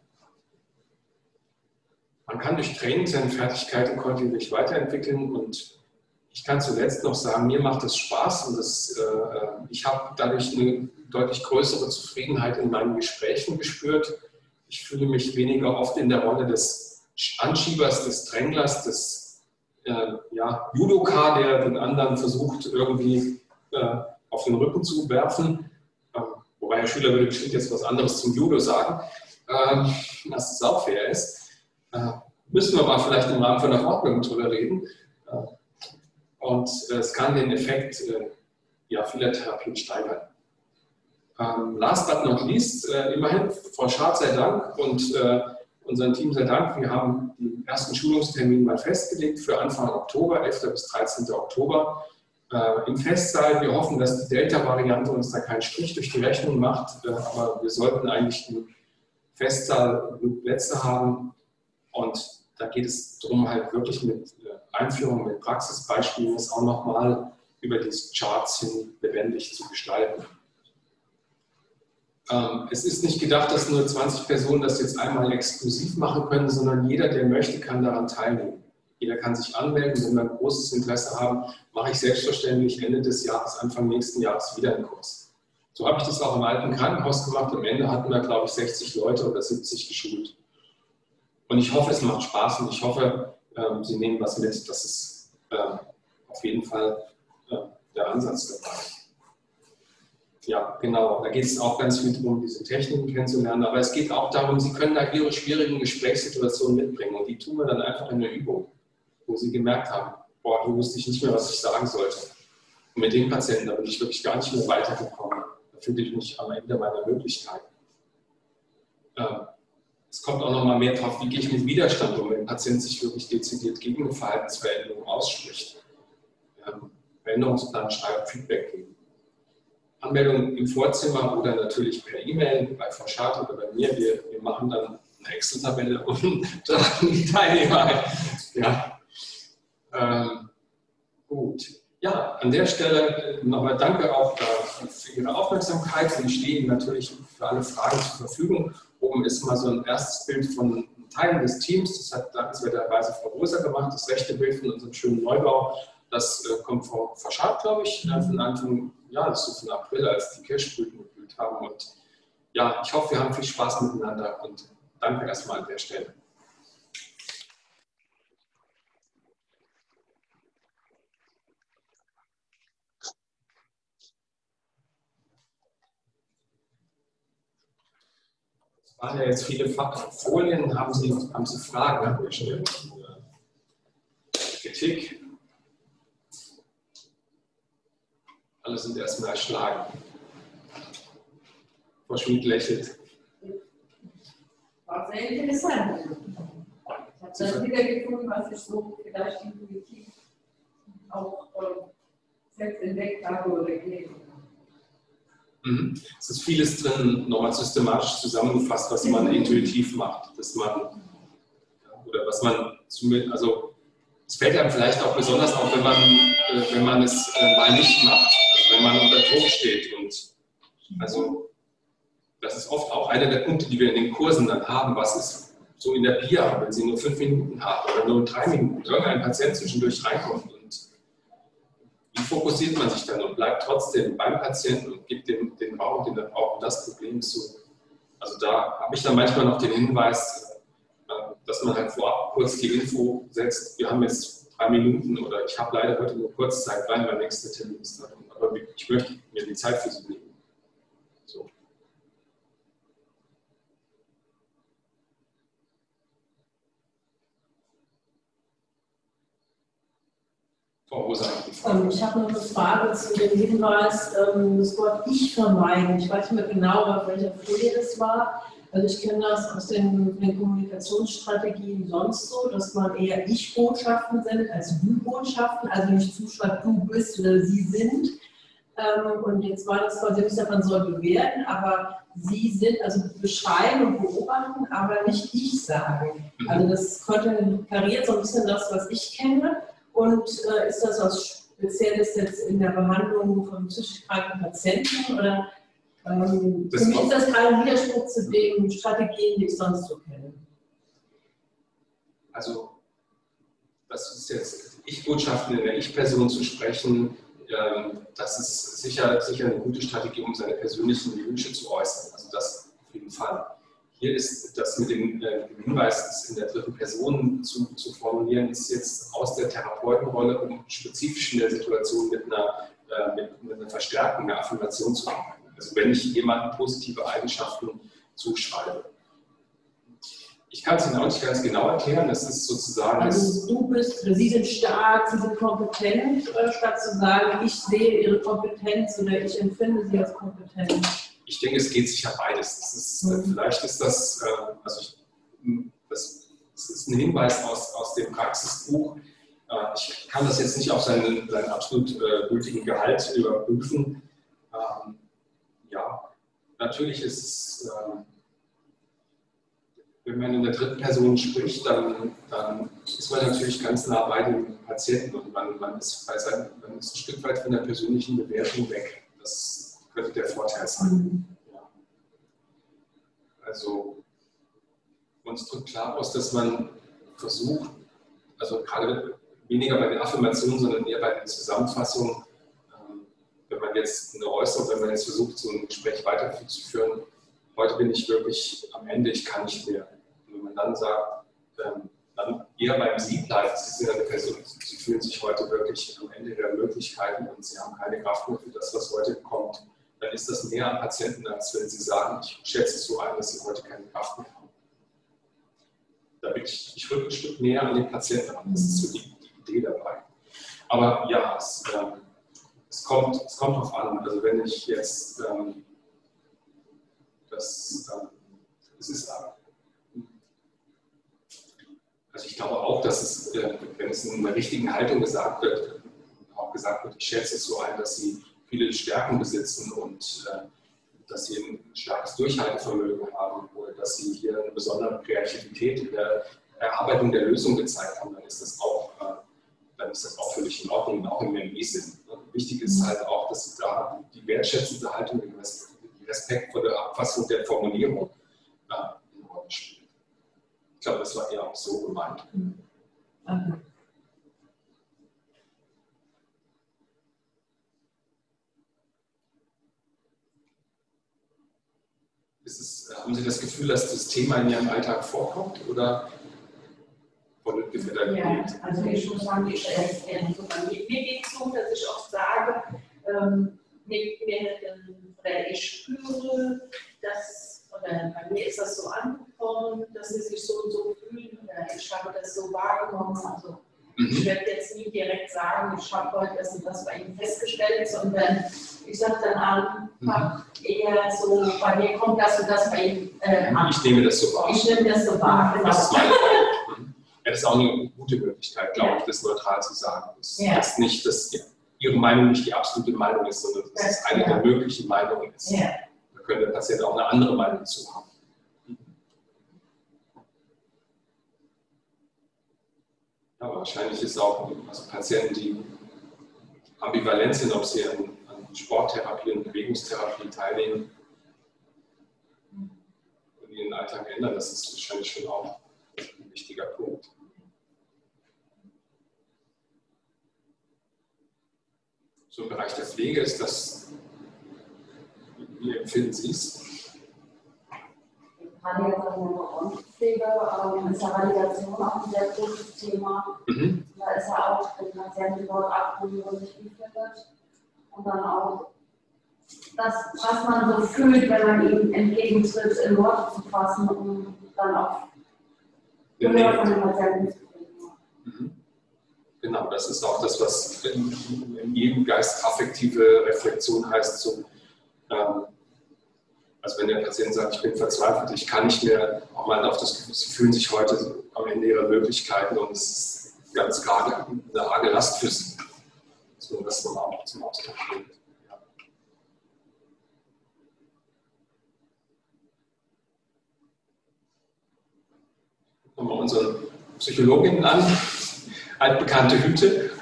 Man kann durch Training seine Fertigkeiten kontinuierlich weiterentwickeln und ich kann zuletzt noch sagen, mir macht es Spaß und das, äh, ich habe dadurch eine deutlich größere Zufriedenheit in meinen Gesprächen gespürt. Ich fühle mich weniger oft in der Rolle des Anschiebers, des Dränglers, des äh, ja, Judoka, der den anderen versucht, irgendwie äh, auf den Rücken zu werfen. Äh, wobei ein Schüler würde bestimmt jetzt was anderes zum Judo sagen, äh, dass es auch fair ist. Äh, müssen wir mal vielleicht im Rahmen von der Fortbildung drüber reden. Äh, und äh, es kann den Effekt äh, ja, vieler Therapien steigern. Ähm, last but not least, äh, immerhin, Frau Schad sei Dank und äh, unserem Team sei Dank, wir haben den ersten Schulungstermin mal festgelegt für Anfang Oktober, elften bis dreizehnten Oktober äh, im Festsaal. Wir hoffen, dass die Delta-Variante uns da keinen Strich durch die Rechnung macht, äh, aber wir sollten eigentlich im Festsaal genug Plätze haben und da geht es darum, halt wirklich mit äh, Einführung, mit Praxisbeispielen es auch nochmal über diese Charts hin lebendig zu gestalten. Es ist nicht gedacht, dass nur zwanzig Personen das jetzt einmal exklusiv machen können, sondern jeder, der möchte, kann daran teilnehmen. Jeder kann sich anmelden. Wenn wir ein großes Interesse haben, mache ich selbstverständlich Ende des Jahres, Anfang nächsten Jahres wieder einen Kurs. So habe ich das auch im alten Krankenhaus gemacht. Am Ende hatten wir, glaube ich, sechzig Leute oder siebzig geschult. Und ich hoffe, es macht Spaß und ich hoffe, Sie nehmen was mit. Das ist auf jeden Fall der Ansatz dabei. Ja, genau. Da geht es auch ganz viel darum, diese Techniken kennenzulernen. Aber es geht auch darum, Sie können da Ihre schwierigen Gesprächssituationen mitbringen. Und die tun wir dann einfach in der Übung, wo Sie gemerkt haben, boah, hier wusste ich nicht mehr, was ich sagen sollte. Und mit dem Patienten, da bin ich wirklich gar nicht mehr weitergekommen. Da fühlte ich mich am Ende meiner Möglichkeiten. Ähm, es kommt auch noch mal mehr drauf, wie gehe ich mit Widerstand um, wenn ein Patient sich wirklich dezidiert gegen eine Verhaltensveränderung ausspricht. Ähm, Veränderungsplan schreiben, Feedback geben. Anmeldung im Vorzimmer oder natürlich per E-Mail bei Frau Schad oder bei mir. Wir, wir machen dann eine Excel-Tabelle und tragen die Teilnehmer ein. Ja. Ähm, gut. Ja, an der Stelle nochmal danke auch für Ihre Aufmerksamkeit. Und ich stehe Ihnen natürlich für alle Fragen zur Verfügung. Oben ist mal so ein erstes Bild von Teilen des Teams. Das hat dankenswerterweise Frau Rosa gemacht. Das rechte Bild von unserem schönen Neubau. Das äh, kommt von Frau Schad, glaube ich, äh, von Anfang, ja, das ist so von April, als die Kirschblüten geblüht haben. Und ja, ich hoffe, wir haben viel Spaß miteinander und danke erstmal an der Stelle. Es waren ja jetzt viele Folien. Haben Sie, haben Sie Fragen an der Stelle? Kritik? Alle sind erstmal erschlagen. Frau Schmid lächelt. War sehr interessant. Ich habe dann wieder gefunden, was ich so vielleicht intuitiv auch äh, selbst entdeckt habe oder gelesen habe. Mhm. Es ist vieles drin, nochmal systematisch zusammengefasst, was man intuitiv macht. Dass man, oder was man zumindest, also es fällt einem vielleicht auch besonders auf, wenn man, äh, wenn man es äh, mal nicht macht. Wenn man unter Druck steht. Und also, das ist oft auch einer der Punkte, die wir in den Kursen dann haben. Was ist so in der P I A, wenn Sie nur fünf Minuten haben oder nur drei Minuten, irgendein Patient zwischendurch reinkommt. Und wie fokussiert man sich dann und bleibt trotzdem beim Patienten und gibt dem den Raum, den er braucht. Und das Problem ist so. Also, da habe ich dann manchmal noch den Hinweis, dass man halt vorab kurz die Info setzt. Wir haben jetzt drei Minuten oder ich habe leider heute nur Kurzzeit, weil mein nächster Termin ist. Aber ich möchte mir die Zeit für Sie nehmen. So. Frau Rosa, ich habe noch eine Frage zu dem Hinweis, das Wort Ich vermeiden. Ich weiß nicht mehr genau, auf welcher Folie das war. Also ich kenne das aus den, den Kommunikationsstrategien sonst so, dass man eher Ich-Botschaften sendet als Du-Botschaften, also nicht zuschreibt, du bist oder sie sind. Und jetzt war das quasi, nicht, man soll bewerten, aber sie sind, also beschreiben und beobachten, aber nicht ich sagen. Also das konterkariert so ein bisschen das, was ich kenne. Und äh, ist das was Spezielles jetzt in der Behandlung von psychisch kranken Patienten? Oder ähm, für mich ist das kein Widerspruch zu den Strategien, die ich sonst so kenne. Also das ist jetzt Ich-Botschaften in der Ich-Person zu sprechen, ähm, das ist sicher, sicher eine gute Strategie, um seine persönlichen Wünsche zu äußern. Also das auf jeden Fall. Hier ist das mit dem, äh, dem Hinweis, das in der dritten Person zu, zu formulieren, ist jetzt aus der Therapeutenrolle, um spezifisch in der Situation mit einer, äh, mit, mit einer Verstärkung, einer Affirmation zu arbeiten. Also wenn ich jemandem positive Eigenschaften zuschreibe. Ich kann es Ihnen auch nicht ganz genau erklären, das ist sozusagen... Also du bist, Sie sind stark, Sie sind kompetent, statt zu sagen, ich sehe Ihre Kompetenz oder ich empfinde Sie als kompetent. Ich denke, es geht sicher beides. Das ist, mhm. Vielleicht ist das, also ich, das, das ist ein Hinweis aus, aus dem Praxisbuch. Ich kann das jetzt nicht auf seinen, seinen absolut gültigen Gehalt überprüfen. Ja, natürlich ist es, wenn man in der dritten Person spricht, dann, dann ist man natürlich ganz nah bei dem Patienten und man, man, ist bei seinem, man ist ein Stück weit von der persönlichen Bewertung weg. Das könnte der Vorteil sein. Ja. Also uns drückt klar aus, dass man versucht, also gerade weniger bei den Affirmationen, sondern eher bei den Zusammenfassungen, ähm, wenn man jetzt eine Äußerung, wenn man jetzt versucht, so ein Gespräch weiterzuführen, heute bin ich wirklich am Ende, ich kann nicht mehr. Und wenn man dann sagt, ähm, dann eher beim Sie bleibt, Sie sind eine Person, Sie fühlen sich heute wirklich am Ende der Möglichkeiten und Sie haben keine Kraft mehr für das, was heute kommt, dann ist das näher am Patienten, als wenn Sie sagen, ich schätze es so ein, dass Sie heute keine Kraft mehr haben. Da bin ich, ich rücke ein Stück näher an den Patienten an. Das ist so die, die Idee dabei. Aber ja, es, ähm, es, kommt, es kommt drauf an. Also wenn ich jetzt ähm, das, ähm, es ist äh, also ich glaube auch, dass es, äh, wenn es in einer richtigen Haltung gesagt wird, auch gesagt wird, ich schätze es so ein, dass Sie viele Stärken besitzen und äh, dass sie ein starkes Durchhaltevermögen haben oder dass sie hier eine besondere Kreativität in der Erarbeitung der Lösung gezeigt haben, dann ist das auch, äh, dann ist das auch völlig in Ordnung und auch im M E-Sinn. Wichtig ist halt auch, dass da die wertschätzende Haltung, die respektvolle Abfassung der Formulierung äh, eine Rolle spielt. Ich glaube, das war eher auch so gemeint. Okay. Ist es, haben Sie das Gefühl, dass das Thema in Ihrem Alltag vorkommt oder von dem Ja, also ich muss sagen, ich stelle es gerne so bei mir. Mir geht es so, dass ich auch sage, ähm, mir, mir, oder ich spüre, dass, oder bei mir ist das so angekommen, dass sie sich so und so fühlen, oder ich habe das so wahrgenommen. Also ich werde jetzt nie direkt sagen, ich habe heute das und das bei Ihnen festgestellt, sondern ich sage dann einfach eher so, bei mir kommt das und das bei Ihnen äh, an. Ich nehme das so wahr. Ich nehme das so wahr, genau. Das ist meine Meinung. Ja, das ist auch eine gute Möglichkeit, glaube ich, das neutral zu sagen. Das Ja. ist nicht, dass Ihre Meinung nicht die absolute Meinung ist, sondern dass es eine der möglichen Meinungen ist. Ja. Da könnte der Patient auch eine andere Meinung zu haben. Ja, wahrscheinlich ist auch also Patienten, die ambivalent sind, ob sie an, an Sporttherapie und Bewegungstherapie teilnehmen und ihren Alltag ändern, das ist wahrscheinlich schon auch ein wichtiger Punkt. So im Bereich der Pflege ist das, wie empfinden Sie es? Gerade jetzt in der Verordnungspflege ähm, ist ja Validation auch ein sehr großes Thema. Mhm. Da ist ja auch den Patienten dort abholen, wo sich gut findet. Und dann auch das, was man so fühlt, wenn man ihm entgegentritt, in Worte zu fassen, um dann auch Gehör von den Patienten zu kriegen. Mhm. Genau, das ist auch das, was in, in jedem Geist affektive Reflexion heißt. So, ähm, also wenn der Patient sagt, ich bin verzweifelt, ich kann nicht mehr, auch mal auf das Gefühl, sie fühlen sich heute am Ende ihrer Möglichkeiten und es ist ganz gerade eine arge Last für sie. So, das zum, zum Ausdruck bringt. Ja. Gucken wir unsere Psychologinnen an, altbekannte Hüte.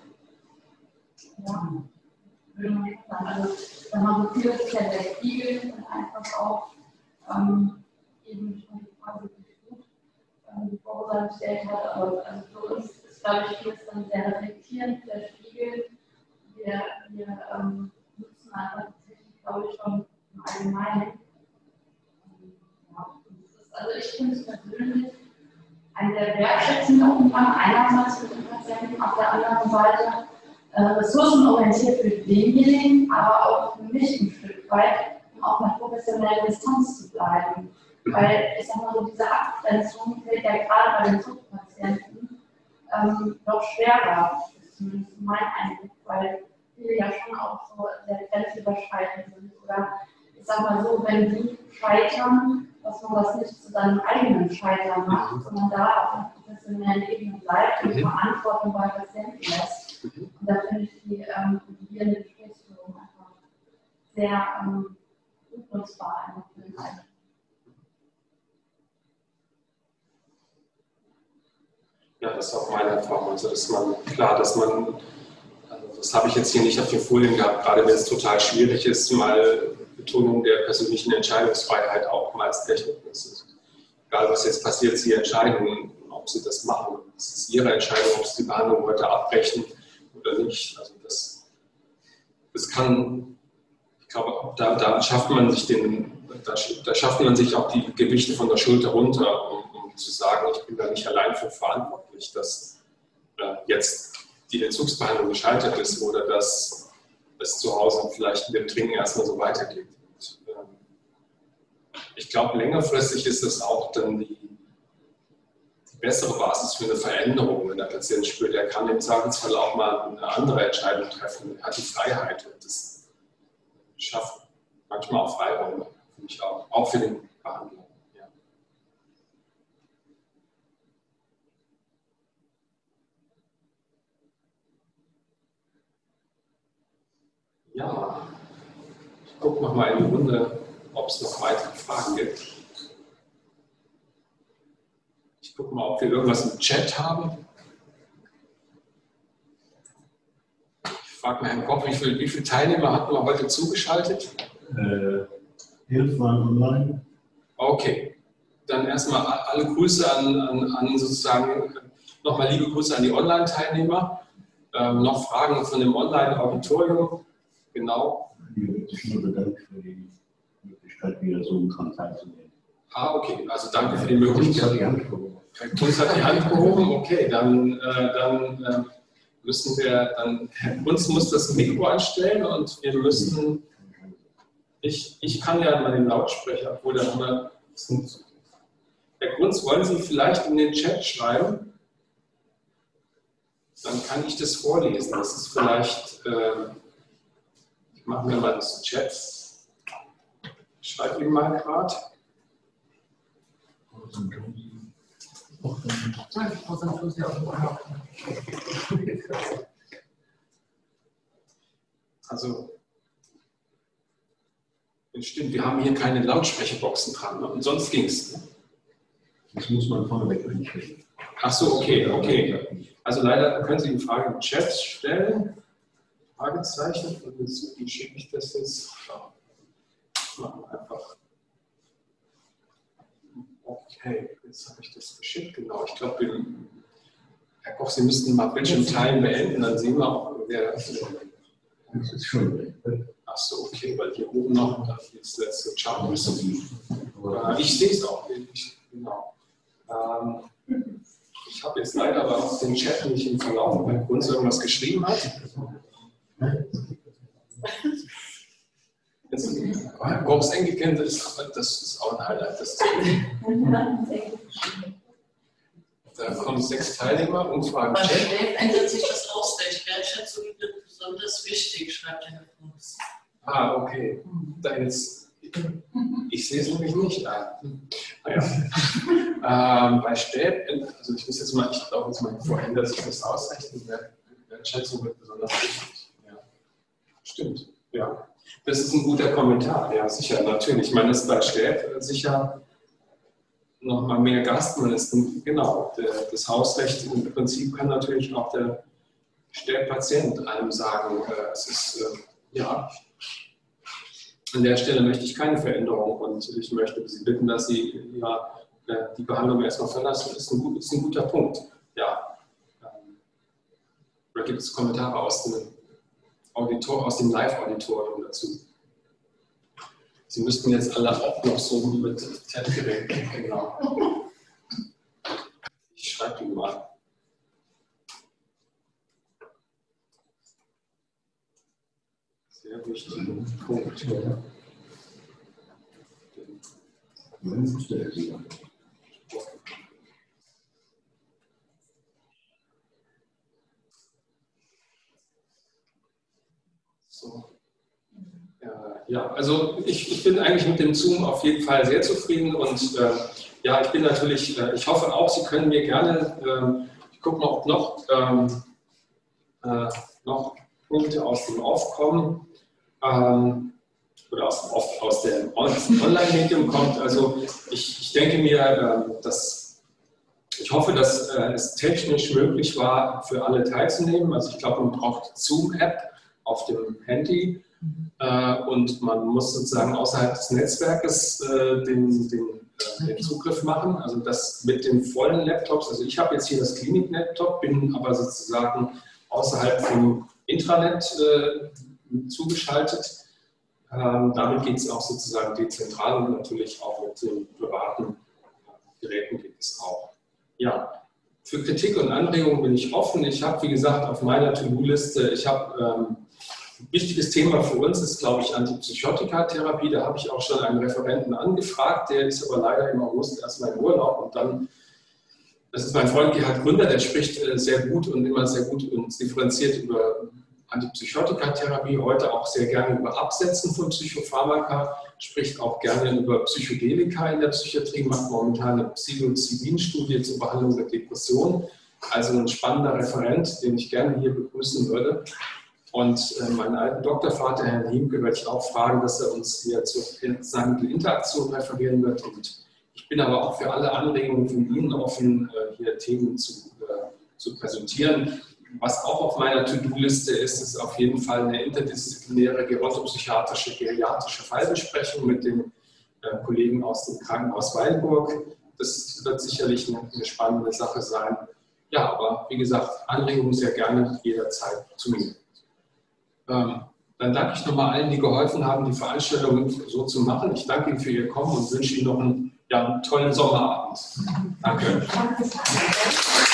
Ja. Also, wenn man so viele Perspektiven und einfach auch ähm, eben schon die Frage, wie gut ähm, die Frau gestellt hat, aber also für uns ist glaube ich, vieles dann sehr reflektierend, sehr spiegelt. Wir, wir ähm, nutzen einfach die Technik, glaube ich, schon im Allgemeinen. Ja, das ist, also ich finde es persönlich ein sehr wertschätzender Umgang einerseits mit den Patienten, auf der anderen Seite äh, ressourcenorientiert für denjenigen, aber auch für mich ein Stück weit, um auf einer professionellen Distanz zu bleiben. Weil ich sag mal so, diese Abgrenzung fällt ja gerade bei den Suchtpatienten ähm, doch schwerer, ist zumindest mein Eindruck, weil viele ja schon auch so sehr grenzüberschreitend sind. Oder ich sag mal so, wenn die scheitern, dass man das nicht zu seinem eigenen Scheitern macht, sondern da auf einer professionellen Ebene bleibt und die Verantwortung bei Patienten lässt. Und da finde ich die ähm, motivierende Gesprächsführung einfach sehr ähm, gut nutzbar. Ja, das ist auch meine Erfahrung. Also, dass man, klar, dass man, also das habe ich jetzt hier nicht auf den Folien gehabt, gerade wenn es total schwierig ist, mal Betonung der persönlichen Entscheidungsfreiheit auch mal als Technik ist. Egal, was jetzt passiert, Sie entscheiden, ob Sie das machen. Es ist Ihre Entscheidung, ob Sie die Behandlung heute abbrechen oder nicht. Also, das, das kann, ich glaube, da, da schafft man sich den, da, da schafft man sich auch die Gewichte von der Schulter runter, um zu sagen, ich bin da nicht allein für verantwortlich, dass äh, jetzt die Entzugsbehandlung gescheitert ist oder dass es zu Hause vielleicht mit dem Trinken erstmal so weitergeht. Und, äh, ich glaube, längerfristig ist das auch dann die, die bessere Basis für eine Veränderung, wenn der Patient spürt, er kann im Zweifelsfall auch mal eine andere Entscheidung treffen, er hat die Freiheit und das schafft manchmal auch Freiräume, finde ich auch, auch für den Behandler. Ja, ich gucke noch mal in die Runde, ob es noch weitere Fragen gibt. Ich gucke mal, ob wir irgendwas im Chat haben. Ich frage mal Herrn Koch, wie viele, wie viele Teilnehmer hatten wir heute zugeschaltet? Äh, elf waren online. Okay, dann erstmal alle Grüße an, an, an sozusagen, nochmal liebe Grüße an die Online-Teilnehmer. Ähm, noch Fragen von dem Online-Auditorium? Genau. Ich nur bedankt für die Möglichkeit, wieder so dran teilzunehmen. Ah, okay. Also danke für die Möglichkeit. Herr Kunz hat die Hand gehoben. Okay, dann, äh, dann äh, müssen wir, dann, Herr Kunz muss das Mikro anstellen und wir müssen, ich, ich kann ja mal den Lautsprecher, obwohl der immer, Herr Kunz, wollen Sie vielleicht in den Chat schreiben? Dann kann ich das vorlesen. Das ist vielleicht, äh, ich mache mir mal das Chat. Ich schreibe ihm mal gerade. Also, stimmt, wir haben hier keine Lautsprecherboxen dran, ne? Und sonst ging es. Das muss man vorneweg einstellen. Ach so, okay, okay. Also leider können Sie die Frage im Chat stellen. Fragezeichen. Und wie schicke ich das jetzt? Machen wir einfach. Okay, jetzt habe ich das geschickt. Genau, ich glaube, Herr Koch, Sie müssten mal Bildschirmteilen beenden, dann sehen wir auch, wer das ist. Das ist schon. Ach so, okay, weil hier oben noch das letzte Chart ist. Ich sehe es auch. Ich, genau. Ähm, ich habe jetzt leider aber auch den Chat nicht im Verlauf, weil Kunz irgendwas geschrieben hat. Herr Kochs Enkelkind ist, das ist auch ein Highlight. Das da kommen sechs Teilnehmer und fragen. Bei Schläf ändert sich das Hausrecht. Wertschätzung wird besonders wichtig, schreibt Herr Fuchs. Ah, okay. Da jetzt, ich sehe es nämlich nicht. Ah, naja. ähm, bei Stäb, also ich muss jetzt mal, ich glaube jetzt mal, verändert sich das Hausrecht. Wertschätzung wird besonders wichtig. Ja. Stimmt, ja. Das ist ein guter Kommentar, ja, sicher, natürlich. Ich meine, das ist bei Stäb sicher noch mal mehr Gast, man ist, genau, der, das Hausrecht im Prinzip kann natürlich auch der Stäbpatient einem sagen, äh, es ist, äh, ja, an der Stelle möchte ich keine Veränderung und ich möchte Sie bitten, dass Sie ja, die Behandlung erstmal verlassen. Das ist ein, gut, ist ein guter Punkt. Ja. Oder gibt es Kommentare aus dem, Auditor, aus dem Live-Auditorium dazu? Sie müssten jetzt alle auch noch so mit Chatgeräten, genau. Ich schreibe Ihnen mal. Sehr wichtiger Punkt. So. Ja, also ich, ich bin eigentlich mit dem Zoom auf jeden Fall sehr zufrieden und äh, ja, ich bin natürlich, äh, ich hoffe auch, Sie können mir gerne, äh, ich gucke mal, ob noch, ähm, äh, noch Punkte aus dem Off kommen ähm, oder aus, aus, aus dem Online-Medium kommt. Also ich, ich denke mir, äh, dass ich hoffe, dass äh, es technisch möglich war, für alle teilzunehmen. Also ich glaube, man braucht Zoom-App auf dem Handy. Und man muss sozusagen außerhalb des Netzwerkes äh, den, den, äh, den Zugriff machen, also das mit den vollen Laptops. Also ich habe jetzt hier das Klinik-Laptop, bin aber sozusagen außerhalb vom Intranet äh, zugeschaltet. Ähm, damit geht es auch sozusagen dezentral und natürlich auch mit den privaten Geräten geht es auch. Ja, für Kritik und Anregungen bin ich offen. Ich habe, wie gesagt, auf meiner To-Do-Liste, ich habe ähm, ein wichtiges Thema für uns ist, glaube ich, Antipsychotikatherapie. Da habe ich auch schon einen Referenten angefragt, der ist aber leider im August erstmal im Urlaub. Und dann, das ist mein Freund Gerhard Gründer, der spricht sehr gut und immer sehr gut und differenziert über Antipsychotikatherapie, heute auch sehr gerne über Absetzen von Psychopharmaka, spricht auch gerne über Psychedelika in der Psychiatrie, macht momentan eine Psilocybin-Studie zur Behandlung der Depression. Also ein spannender Referent, den ich gerne hier begrüßen würde. Und äh, meinen alten Doktorvater, Herrn Hiemke, werde ich auch fragen, dass er uns hier zur Arzneimittelinteraktion referieren wird. Und ich bin aber auch für alle Anregungen von Ihnen offen, äh, hier Themen zu, äh, zu präsentieren. Was auch auf meiner To-Do-Liste ist, ist auf jeden Fall eine interdisziplinäre gerontopsychiatrische, geriatrische Fallbesprechung mit den äh, Kollegen aus dem Krankenhaus Weilburg. Das wird sicherlich eine, eine spannende Sache sein. Ja, aber wie gesagt, Anregungen sehr gerne jederzeit zu mir. Ähm, dann danke ich nochmal allen, die geholfen haben, die Veranstaltung so zu machen. Ich danke Ihnen für Ihr Kommen und wünsche Ihnen noch einen, ja, einen tollen Sommerabend. Danke.